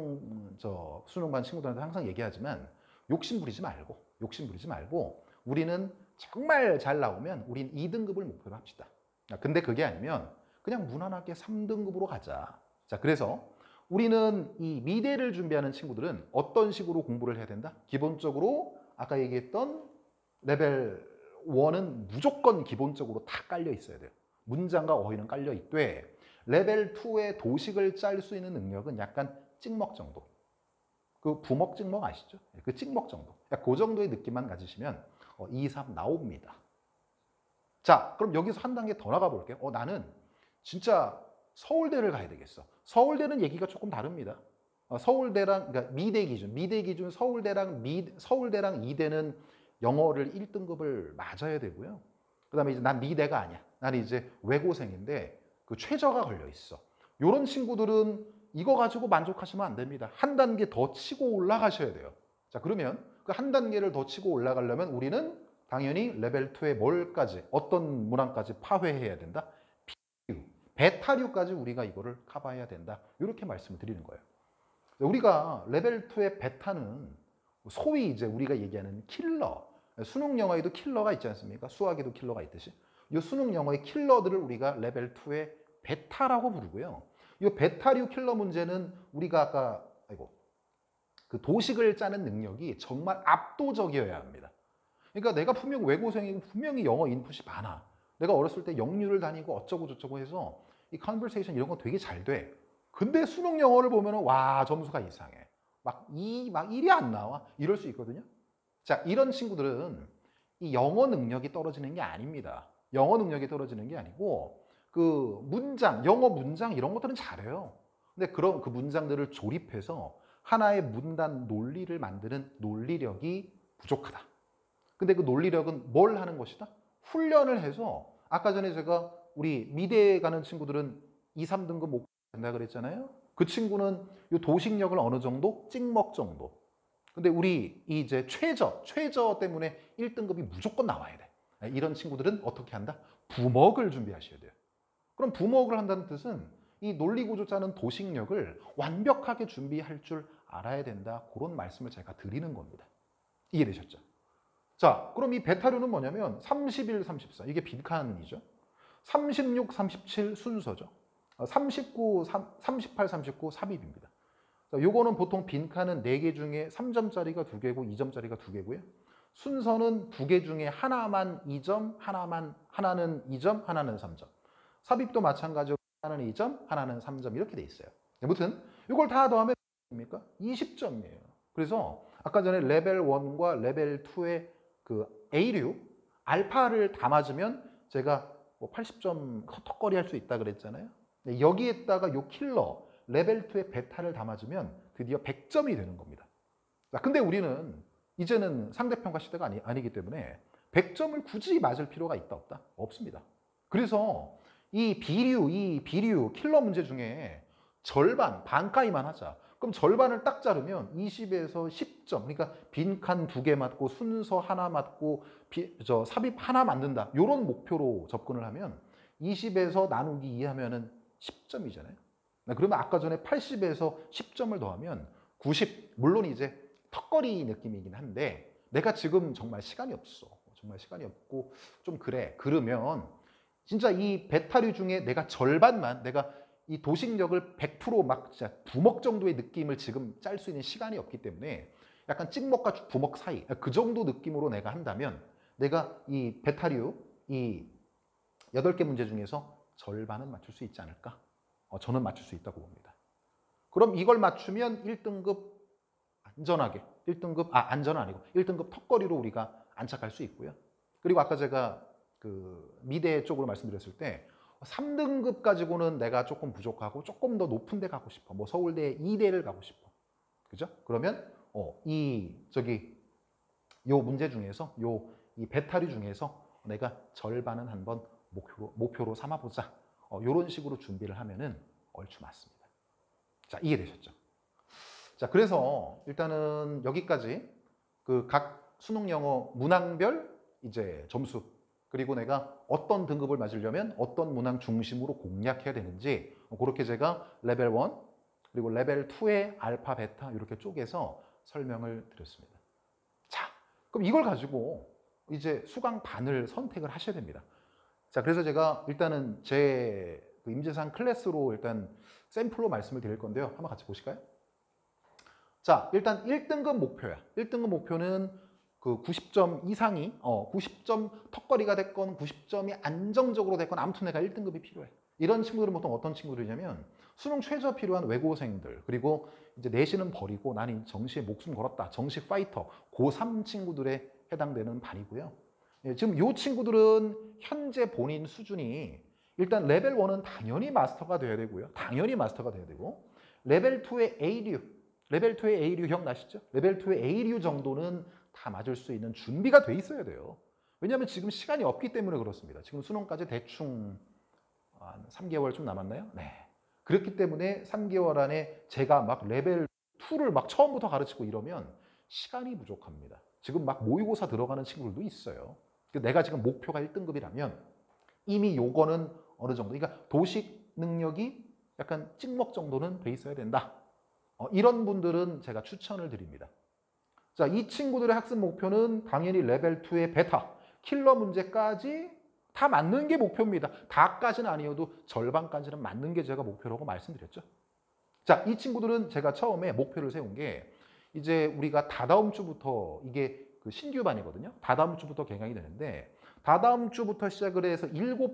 수능반 친구들한테 항상 얘기하지만 욕심 부리지 말고 우리는 정말 잘 나오면 우린 2등급을 목표로 합시다. 근데 그게 아니면 그냥 무난하게 3등급으로 가자. 자, 그래서 우리는 이 미대를 준비하는 친구들은 어떤 식으로 공부를 해야 된다? 기본적으로 아까 얘기했던 레벨 1은 무조건 기본적으로 다 깔려 있어야 돼요. 문장과 어휘는 깔려 있되 레벨 2의 도식을 짤 수 있는 능력은 약간 찍먹 정도. 그 부먹 찍먹 아시죠? 그 찍먹 정도. 그 정도의 느낌만 가지시면 2, 3 나옵니다. 자, 그럼 여기서 한 단계 더 나가 볼게요. 나는 진짜 서울대를 가야 되겠어. 서울대는 얘기가 조금 다릅니다. 서울대랑, 그러니까 미대 기준 서울대랑 이대는 영어를 1등급을 맞아야 되고요. 그 다음에 이제 난 미대가 아니야. 나는 이제 외고생인데 그 최저가 걸려 있어. 이런 친구들은 이거 가지고 만족하시면 안 됩니다. 한 단계 더 치고 올라가셔야 돼요. 자, 그러면 그 한 단계를 더 치고 올라가려면 우리는 당연히 레벨 2의 뭘까지, 어떤 문항까지 파회해야 된다? 베타류까지 우리가 이거를 커버해야 된다. 이렇게 말씀을 드리는 거예요. 우리가 레벨 2의 베타는 소위 이제 우리가 얘기하는 킬러, 수능 영어에도 킬러가 있지 않습니까? 수학에도 킬러가 있듯이. 이 수능 영어의 킬러들을 우리가 레벨 2의 베타라고 부르고요. 이 베타류 킬러 문제는 우리가 아까 그 도식을 짜는 능력이 정말 압도적이어야 합니다. 그러니까 내가 분명 외고생이고 분명히 영어 인풋이 많아. 내가 어렸을 때 영유를 다니고 어쩌고 저쩌고 해서 이 컨버세이션 이런 거 되게 잘 돼. 근데 수능 영어를 보면은 와, 점수가 이상해. 막 1이 안 나와. 이럴 수 있거든요. 자, 이런 친구들은 이 영어 능력이 떨어지는 게 아닙니다. 영어 능력이 떨어지는 게 아니고 그 문장, 영어 문장 이런 것들은 잘해요. 근데 그런 그 문장들을 조립해서 하나의 문단 논리를 만드는 논리력이 부족하다. 근데 그 논리력은 뭘 하는 것이다? 훈련을 해서 아까 전에 제가 우리 미대에 가는 친구들은 2, 3등급 못 간다 그랬잖아요. 그 친구는 이 도식력을 어느 정도? 찍먹 정도. 근데 우리 이제 최저 때문에 1등급이 무조건 나와야 돼. 이런 친구들은 어떻게 한다? 부먹을 준비하셔야 돼요. 그럼 부먹을 한다는 뜻은 이 논리구조 짜는 도식력을 완벽하게 준비할 줄 알아야 된다. 그런 말씀을 제가 드리는 겁니다. 이해되셨죠? 자, 그럼 이 베타류는 뭐냐면 31, 34 이게 빈칸이죠. 36, 37 순서죠. 39, 38, 39 삽입입니다. 자, 요거는 보통 빈칸은 4개 중에 3점짜리가 2개고 2점짜리가 2개고요. 순서는 2개 중에 하나만 2점, 하나는 2점, 하나는 3점. 삽입도 마찬가지로 하나는 2점, 하나는 3점 이렇게 돼 있어요. 아무튼 이걸 다 더하면 뭡니까? 20점이에요. 그래서 아까 전에 레벨 1과 레벨 2의 그 A류 알파를 다 맞으면 제가 뭐 80점 턱걸이 할 수 있다 그랬잖아요. 여기에다가 요 킬러 레벨 2의 베타를 다 맞으면 드디어 100점이 되는 겁니다. 자, 근데 우리는 이제는 상대평가 시대가 아니기 때문에 100점을 굳이 맞을 필요가 있다 없다? 없습니다. 그래서 이 비류 킬러 문제 중에 절반, 반가이만 하자. 그럼 절반을 딱 자르면 20에서 10점. 그러니까 빈칸 2개 맞고 순서 하나 맞고 삽입 하나 만든다. 이런 목표로 접근을 하면 20에서 나누기 2 하면은 10점이잖아요. 그러면 아까 전에 80에서 10점을 더하면 90. 물론 이제 턱걸이 느낌이긴 한데 내가 지금 정말 시간이 없어. 정말 시간이 없고 좀 그래. 그러면 진짜 이 베타류 중에 내가 절반만 내가 이 도식력을 100%막 진짜 부먹 정도의 느낌을 지금 짤 수 있는 시간이 없기 때문에 약간 찍먹과 부먹 사이 그 정도 느낌으로 내가 한다면 내가 이 베타류 이 8개 문제 중에서 절반은 맞출 수 있지 않을까? 저는 맞출 수 있다고 봅니다. 그럼 이걸 맞추면 1등급 안전하게 1등급 안전은 아니고 1등급 턱걸이로 우리가 안착할 수 있고요. 그리고 아까 제가 그 미대 쪽으로 말씀드렸을 때 3등급 가지고는 내가 조금 부족하고 조금 더 높은 데 가고 싶어. 뭐 서울대 2대를 가고 싶어. 그죠? 그러면 요 문제 중에서 이 베타류 중에서 내가 절반은 한번 목표로 삼아보자. 요런 식으로 준비를 하면은 얼추 맞습니다. 자, 이해되셨죠? 자, 그래서 일단은 여기까지 그 각 수능 영어 문항별 이제 점수 그리고 내가 어떤 등급을 맞으려면 어떤 문항 중심으로 공략해야 되는지 그렇게 제가 레벨 1 그리고 레벨 2의 알파, 베타 이렇게 쪼개서 설명을 드렸습니다. 자, 그럼 이걸 가지고 이제 수강 반을 선택을 하셔야 됩니다. 자, 그래서 제가 일단은 제 임재상 클래스로 일단 샘플로 말씀을 드릴 건데요. 한번 같이 보실까요? 자, 일단 1등급 목표야. 1등급 목표는 그 90점 이상이 90점 턱걸이가 됐건 90점이 안정적으로 됐건 아무튼 내가 1등급이 필요해. 이런 친구들은 보통 어떤 친구들이냐면 수능 최저 필요한 외고생들 그리고 이제 내신은 버리고 나는 정시에 목숨 걸었다. 정시 파이터 고3 친구들에 해당되는 반이고요. 지금 이 친구들은 현재 본인 수준이 일단 레벨 1은 당연히 마스터가 돼야 되고요. 당연히 마스터가 돼야 되고 레벨 2의 A류 레벨 2의 A류 기억나시죠? 레벨 2의 A류 정도는 다 맞을 수 있는 준비가 돼 있어야 돼요. 왜냐하면 지금 시간이 없기 때문에 그렇습니다. 지금 수능까지 대충 한 3개월 좀 남았나요? 네. 그렇기 때문에 3개월 안에 제가 막 레벨 2를 막 처음부터 가르치고 이러면 시간이 부족합니다. 지금 막 모의고사 들어가는 친구들도 있어요. 내가 지금 목표가 1등급이라면 이미 요거는 어느 정도, 그러니까 도식 능력이 약간 찍먹 정도는 돼 있어야 된다. 이런 분들은 제가 추천을 드립니다. 자, 이 친구들의 학습 목표는 당연히 레벨 2의 베타, 킬러 문제까지 다 맞는 게 목표입니다. 다까지는 아니어도 절반까지는 맞는 게 제가 목표라고 말씀드렸죠. 자, 이 친구들은 제가 처음에 목표를 세운 게 이제 우리가 다다음 주부터 이게 그 신규 반이거든요. 다다음 주부터 개강이 되는데 다다음 주부터 시작을 해서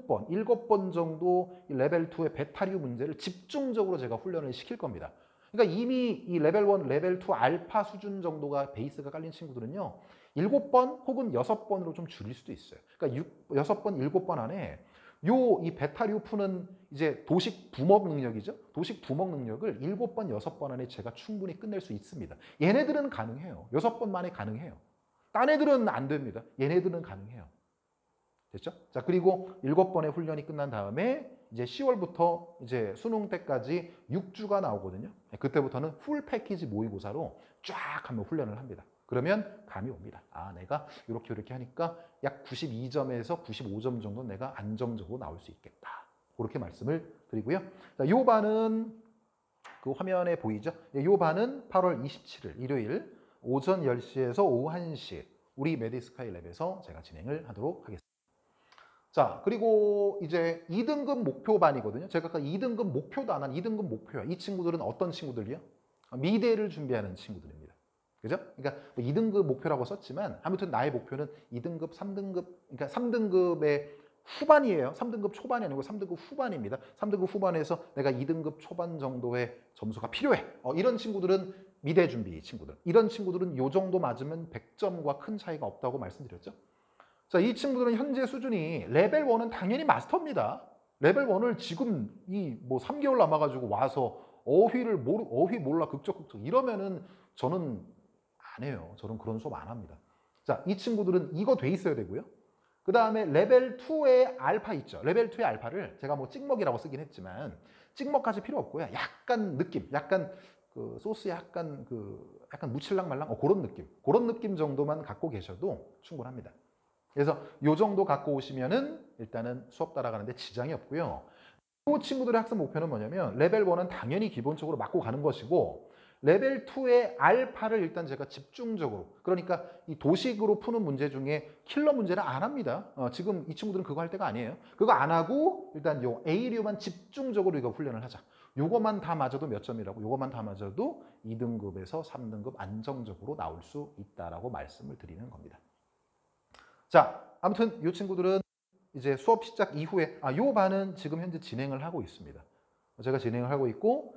7번 정도 레벨 2의 베타류 문제를 집중적으로 제가 훈련을 시킬 겁니다. 그러니까 이미 이 레벨 1, 레벨 2 알파 수준 정도가 베이스가 깔린 친구들은요. 7번 혹은 6번으로 좀 줄일 수도 있어요. 그러니까 6번, 7번 안에 이 베타류 푸는 이제 도식 부먹 능력이죠. 도식 부먹 능력을 7번, 6번 안에 제가 충분히 끝낼 수 있습니다. 얘네들은 가능해요. 6번 만에 가능해요. 딴 애들은 안 됩니다. 얘네들은 가능해요. 됐죠? 자, 그리고 7번의 훈련이 끝난 다음에 이제 10월부터 이제 수능 때까지 6주가 나오거든요. 그때부터는 풀 패키지 모의고사로 쫙 한번 훈련을 합니다. 그러면 감이 옵니다. 내가 이렇게 하니까 약 92점에서 95점 정도 내가 안정적으로 나올 수 있겠다. 그렇게 말씀을 드리고요. 자, 요 반은 그 화면에 보이죠? 요 반은 8월 27일 일요일 오전 10시에서 오후 1시 우리 메디스카이 랩에서 제가 진행을 하도록 하겠습니다. 자, 그리고 이제 2등급 목표반이거든요. 제가 아까 2등급 목표도 안 한 2등급 목표야. 이 친구들은 어떤 친구들이요? 미대를 준비하는 친구들입니다. 그죠? 그러니까 2등급 목표라고 썼지만 아무튼 나의 목표는 2등급, 3등급, 그러니까 3등급의 후반이에요. 3등급 초반이 아니고 3등급 후반입니다. 3등급 후반에서 내가 2등급 초반 정도의 점수가 필요해. 이런 친구들은 미대 준비 친구들. 이런 친구들은 요 정도 맞으면 100점과 큰 차이가 없다고 말씀드렸죠. 자, 이 친구들은 현재 수준이 레벨 1은 당연히 마스터입니다. 레벨 1을 지금 이 뭐 3개월 남아가지고 와서 어휘 몰라 극적 이러면은 저는 안 해요. 저는 그런 수업 안 합니다. 자, 이 친구들은 이거 돼 있어야 되고요. 그 다음에 레벨 2의 알파 있죠. 레벨 2의 알파를 제가 뭐 찍먹이라고 쓰긴 했지만 찍먹까지 필요 없고요. 약간 느낌, 약간 그 소스 약간 약간 무칠랑말랑 그런 느낌 정도만 갖고 계셔도 충분합니다. 그래서 요 정도 갖고 오시면은 일단은 수업 따라가는데 지장이 없고요. 이 친구들의 학습 목표는 뭐냐면 레벨 1은 당연히 기본적으로 맞고 가는 것이고 레벨 2의 알파를 일단 제가 집중적으로, 그러니까 이 도식으로 푸는 문제 중에 킬러 문제는 안 합니다. 지금 이 친구들은 그거 할 때가 아니에요. 그거 안 하고 일단 요 A류만 집중적으로 이거 훈련을 하자. 요것만 다 맞아도 몇 점이라고, 요것만 다 맞아도 2등급에서 3등급 안정적으로 나올 수 있다라고 말씀을 드리는 겁니다. 자, 아무튼 이 친구들은 이제 수업 시작 이후에 요 반은 지금 현재 진행을 하고 있습니다. 제가 진행을 하고 있고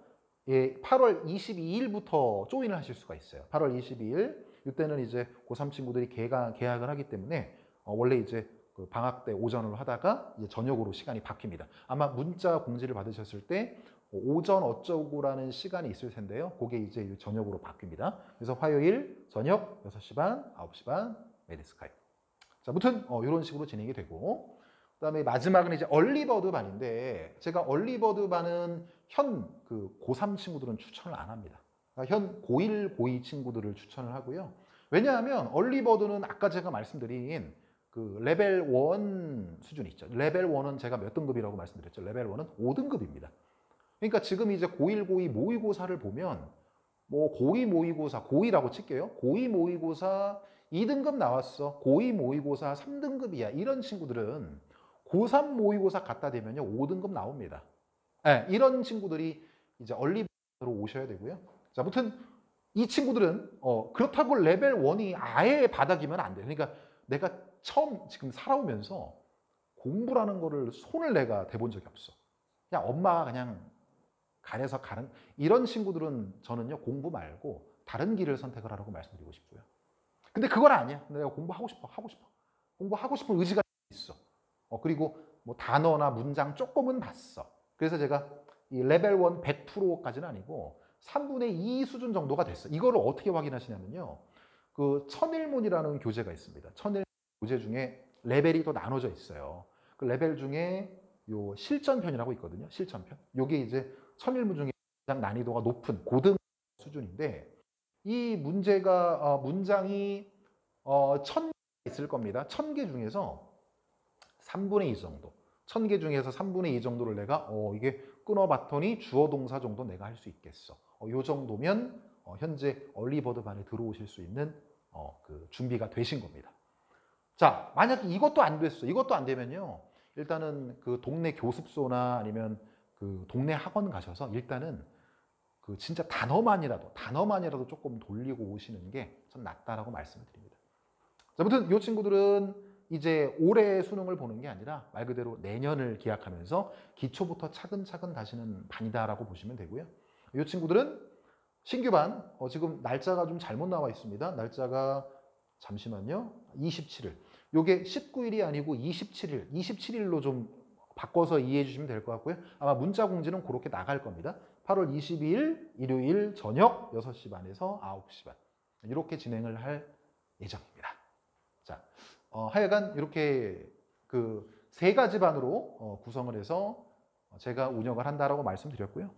8월 22일부터 조인을 하실 수가 있어요. 8월 22일 이때는 이제 고3 친구들이 개학을 하기 때문에 원래 이제 그 방학 때 오전으로 하다가 이제 저녁으로 시간이 바뀝니다. 아마 문자 공지를 받으셨을 때 오전 어쩌고라는 시간이 있을 텐데요. 그게 이제 저녁으로 바뀝니다. 그래서 화요일 저녁 6시 반, 9시 반 메디스카이. 자, 아무튼 이런 식으로 진행이 되고, 그다음에 마지막은 이제 얼리버드 반인데 제가 얼리버드 반은 현 그 고3 친구들은 추천을 안 합니다. 그러니까 현 고1, 고2 친구들을 추천을 하고요. 왜냐하면 얼리버드는 아까 제가 말씀드린 그 레벨 1 수준이 있죠. 레벨 1은 제가 몇 등급이라고 말씀드렸죠. 레벨 1은 5등급입니다. 그러니까 지금 이제 고1, 고2 모의고사를 보면 뭐 고2 모의고사, 고2라고 칠게요. 고2 모의고사 2등급 나왔어. 고2 모의고사 3등급이야. 이런 친구들은 고3 모의고사 갖다 대면요 5등급 나옵니다. 네, 이런 친구들이 이제 얼리버드로 오셔야 되고요. 자, 아무튼 이 친구들은 그렇다고 레벨 1이 아예 바닥이면 안 돼요. 그러니까 내가 처음 지금 살아오면서 공부라는 거를 손을 내가 대본 적이 없어. 그냥 엄마가 그냥 간에서 가는 이런 친구들은 저는요 공부 말고 다른 길을 선택을 하라고 말씀드리고 싶고요. 근데 그건 아니야. 내가 공부하고 싶어. 공부하고 싶은 의지가 있어. 그리고 뭐 단어나 문장 조금은 봤어. 그래서 제가 이 레벨 1 100%까지는 아니고 3분의 2 수준 정도가 됐어. 이거를 어떻게 확인하시냐면요. 그 천일문이라는 교재가 있습니다. 천일 교재 중에 레벨이 또 나눠져 있어요. 그 레벨 중에 요 실전편이라고 있거든요. 실전편. 요게 이제 천일문 중에 가장 난이도가 높은 고등 수준인데 이 문제가 문장이 1000개 있을 겁니다. 1000개 중에서 3분의 2 정도. 1000개 중에서 3분의 2 정도를 내가 이게 끊어봤더니 주어 동사 정도 내가 할 수 있겠어. 요 정도면 현재 얼리버드 반에 들어오실 수 있는 그 준비가 되신 겁니다. 자, 만약에 이것도 안 됐어. 이것도 안 되면요. 일단은 그 동네 교습소나 아니면 그 동네 학원 가셔서 일단은 그 진짜 단어만이라도 조금 돌리고 오시는 게 좀 낫다라고 말씀을 드립니다. 자, 아무튼 이 친구들은 이제 올해 수능을 보는 게 아니라 말 그대로 내년을 기약하면서 기초부터 차근차근 가시는 반이다라고 보시면 되고요. 이 친구들은 신규 반, 지금 날짜가 좀 잘못 나와 있습니다. 날짜가 잠시만요. 27일. 요게 19일이 아니고 27일로 좀 바꿔서 이해해 주시면 될 것 같고요. 아마 문자 공지는 그렇게 나갈 겁니다. 8월 22일 일요일 저녁 6시 반에서 9시 반. 이렇게 진행을 할 예정입니다. 자, 하여간 이렇게 그 3가지 반으로 구성을 해서 제가 운영을 한다라고 말씀드렸고요.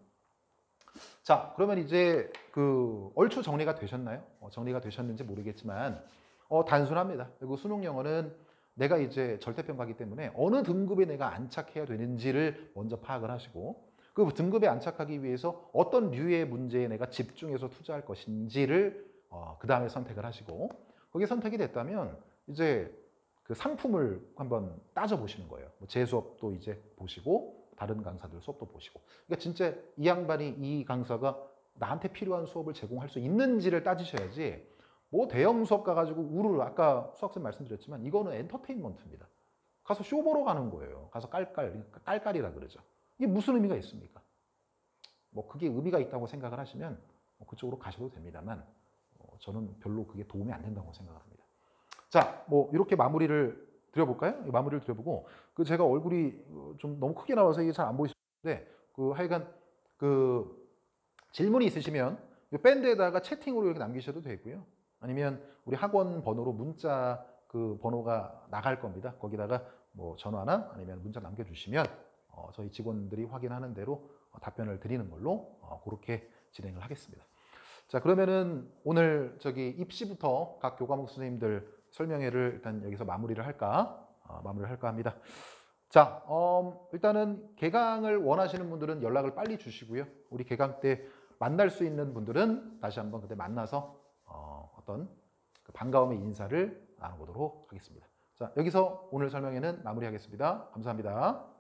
자, 그러면 이제 그 얼추 정리가 되셨나요? 정리가 되셨는지 모르겠지만 단순합니다. 그리고 수능 영어는 내가 이제 절대평가이기 때문에 어느 등급에 내가 안착해야 되는지를 먼저 파악을 하시고 그 등급에 안착하기 위해서 어떤 류의 문제에 내가 집중해서 투자할 것인지를 그 다음에 선택을 하시고 거기에 선택이 됐다면 이제 그 상품을 한번 따져보시는 거예요. 제 수업도 이제 보시고 다른 강사들 수업도 보시고 그러니까 진짜 이 양반이 이 강사가 나한테 필요한 수업을 제공할 수 있는지를 따지셔야지 뭐 대형 수업 가가지고 우르르 아까 수학생 말씀드렸지만 이거는 엔터테인먼트입니다. 가서 쇼 보러 가는 거예요. 가서 깔깔이라 그러죠. 이게 무슨 의미가 있습니까? 뭐 그게 의미가 있다고 생각을 하시면 그쪽으로 가셔도 됩니다만 저는 별로 그게 도움이 안 된다고 생각을 합니다. 자, 뭐 이렇게 마무리를 드려볼까요? 마무리를 드려보고 그 제가 얼굴이 좀 너무 크게 나와서 이게 잘 안 보이시는데 그 하여간 그 질문이 있으시면 이 밴드에다가 채팅으로 이렇게 남기셔도 되고요. 아니면 우리 학원 번호로 문자 그 번호가 나갈 겁니다. 거기다가 뭐 전화나 아니면 문자 남겨주시면 저희 직원들이 확인하는 대로 답변을 드리는 걸로 그렇게 진행을 하겠습니다. 자, 그러면은 오늘 입시부터 각 교과목 선생님들 설명회를 일단 여기서 마무리를 할까 합니다. 자, 일단은 개강을 원하시는 분들은 연락을 빨리 주시고요. 우리 개강 때 만날 수 있는 분들은 다시 한번 그때 만나서 어떤 그 반가움의 인사를 나눠보도록 하겠습니다. 자, 여기서 오늘 설명회는 마무리하겠습니다. 감사합니다.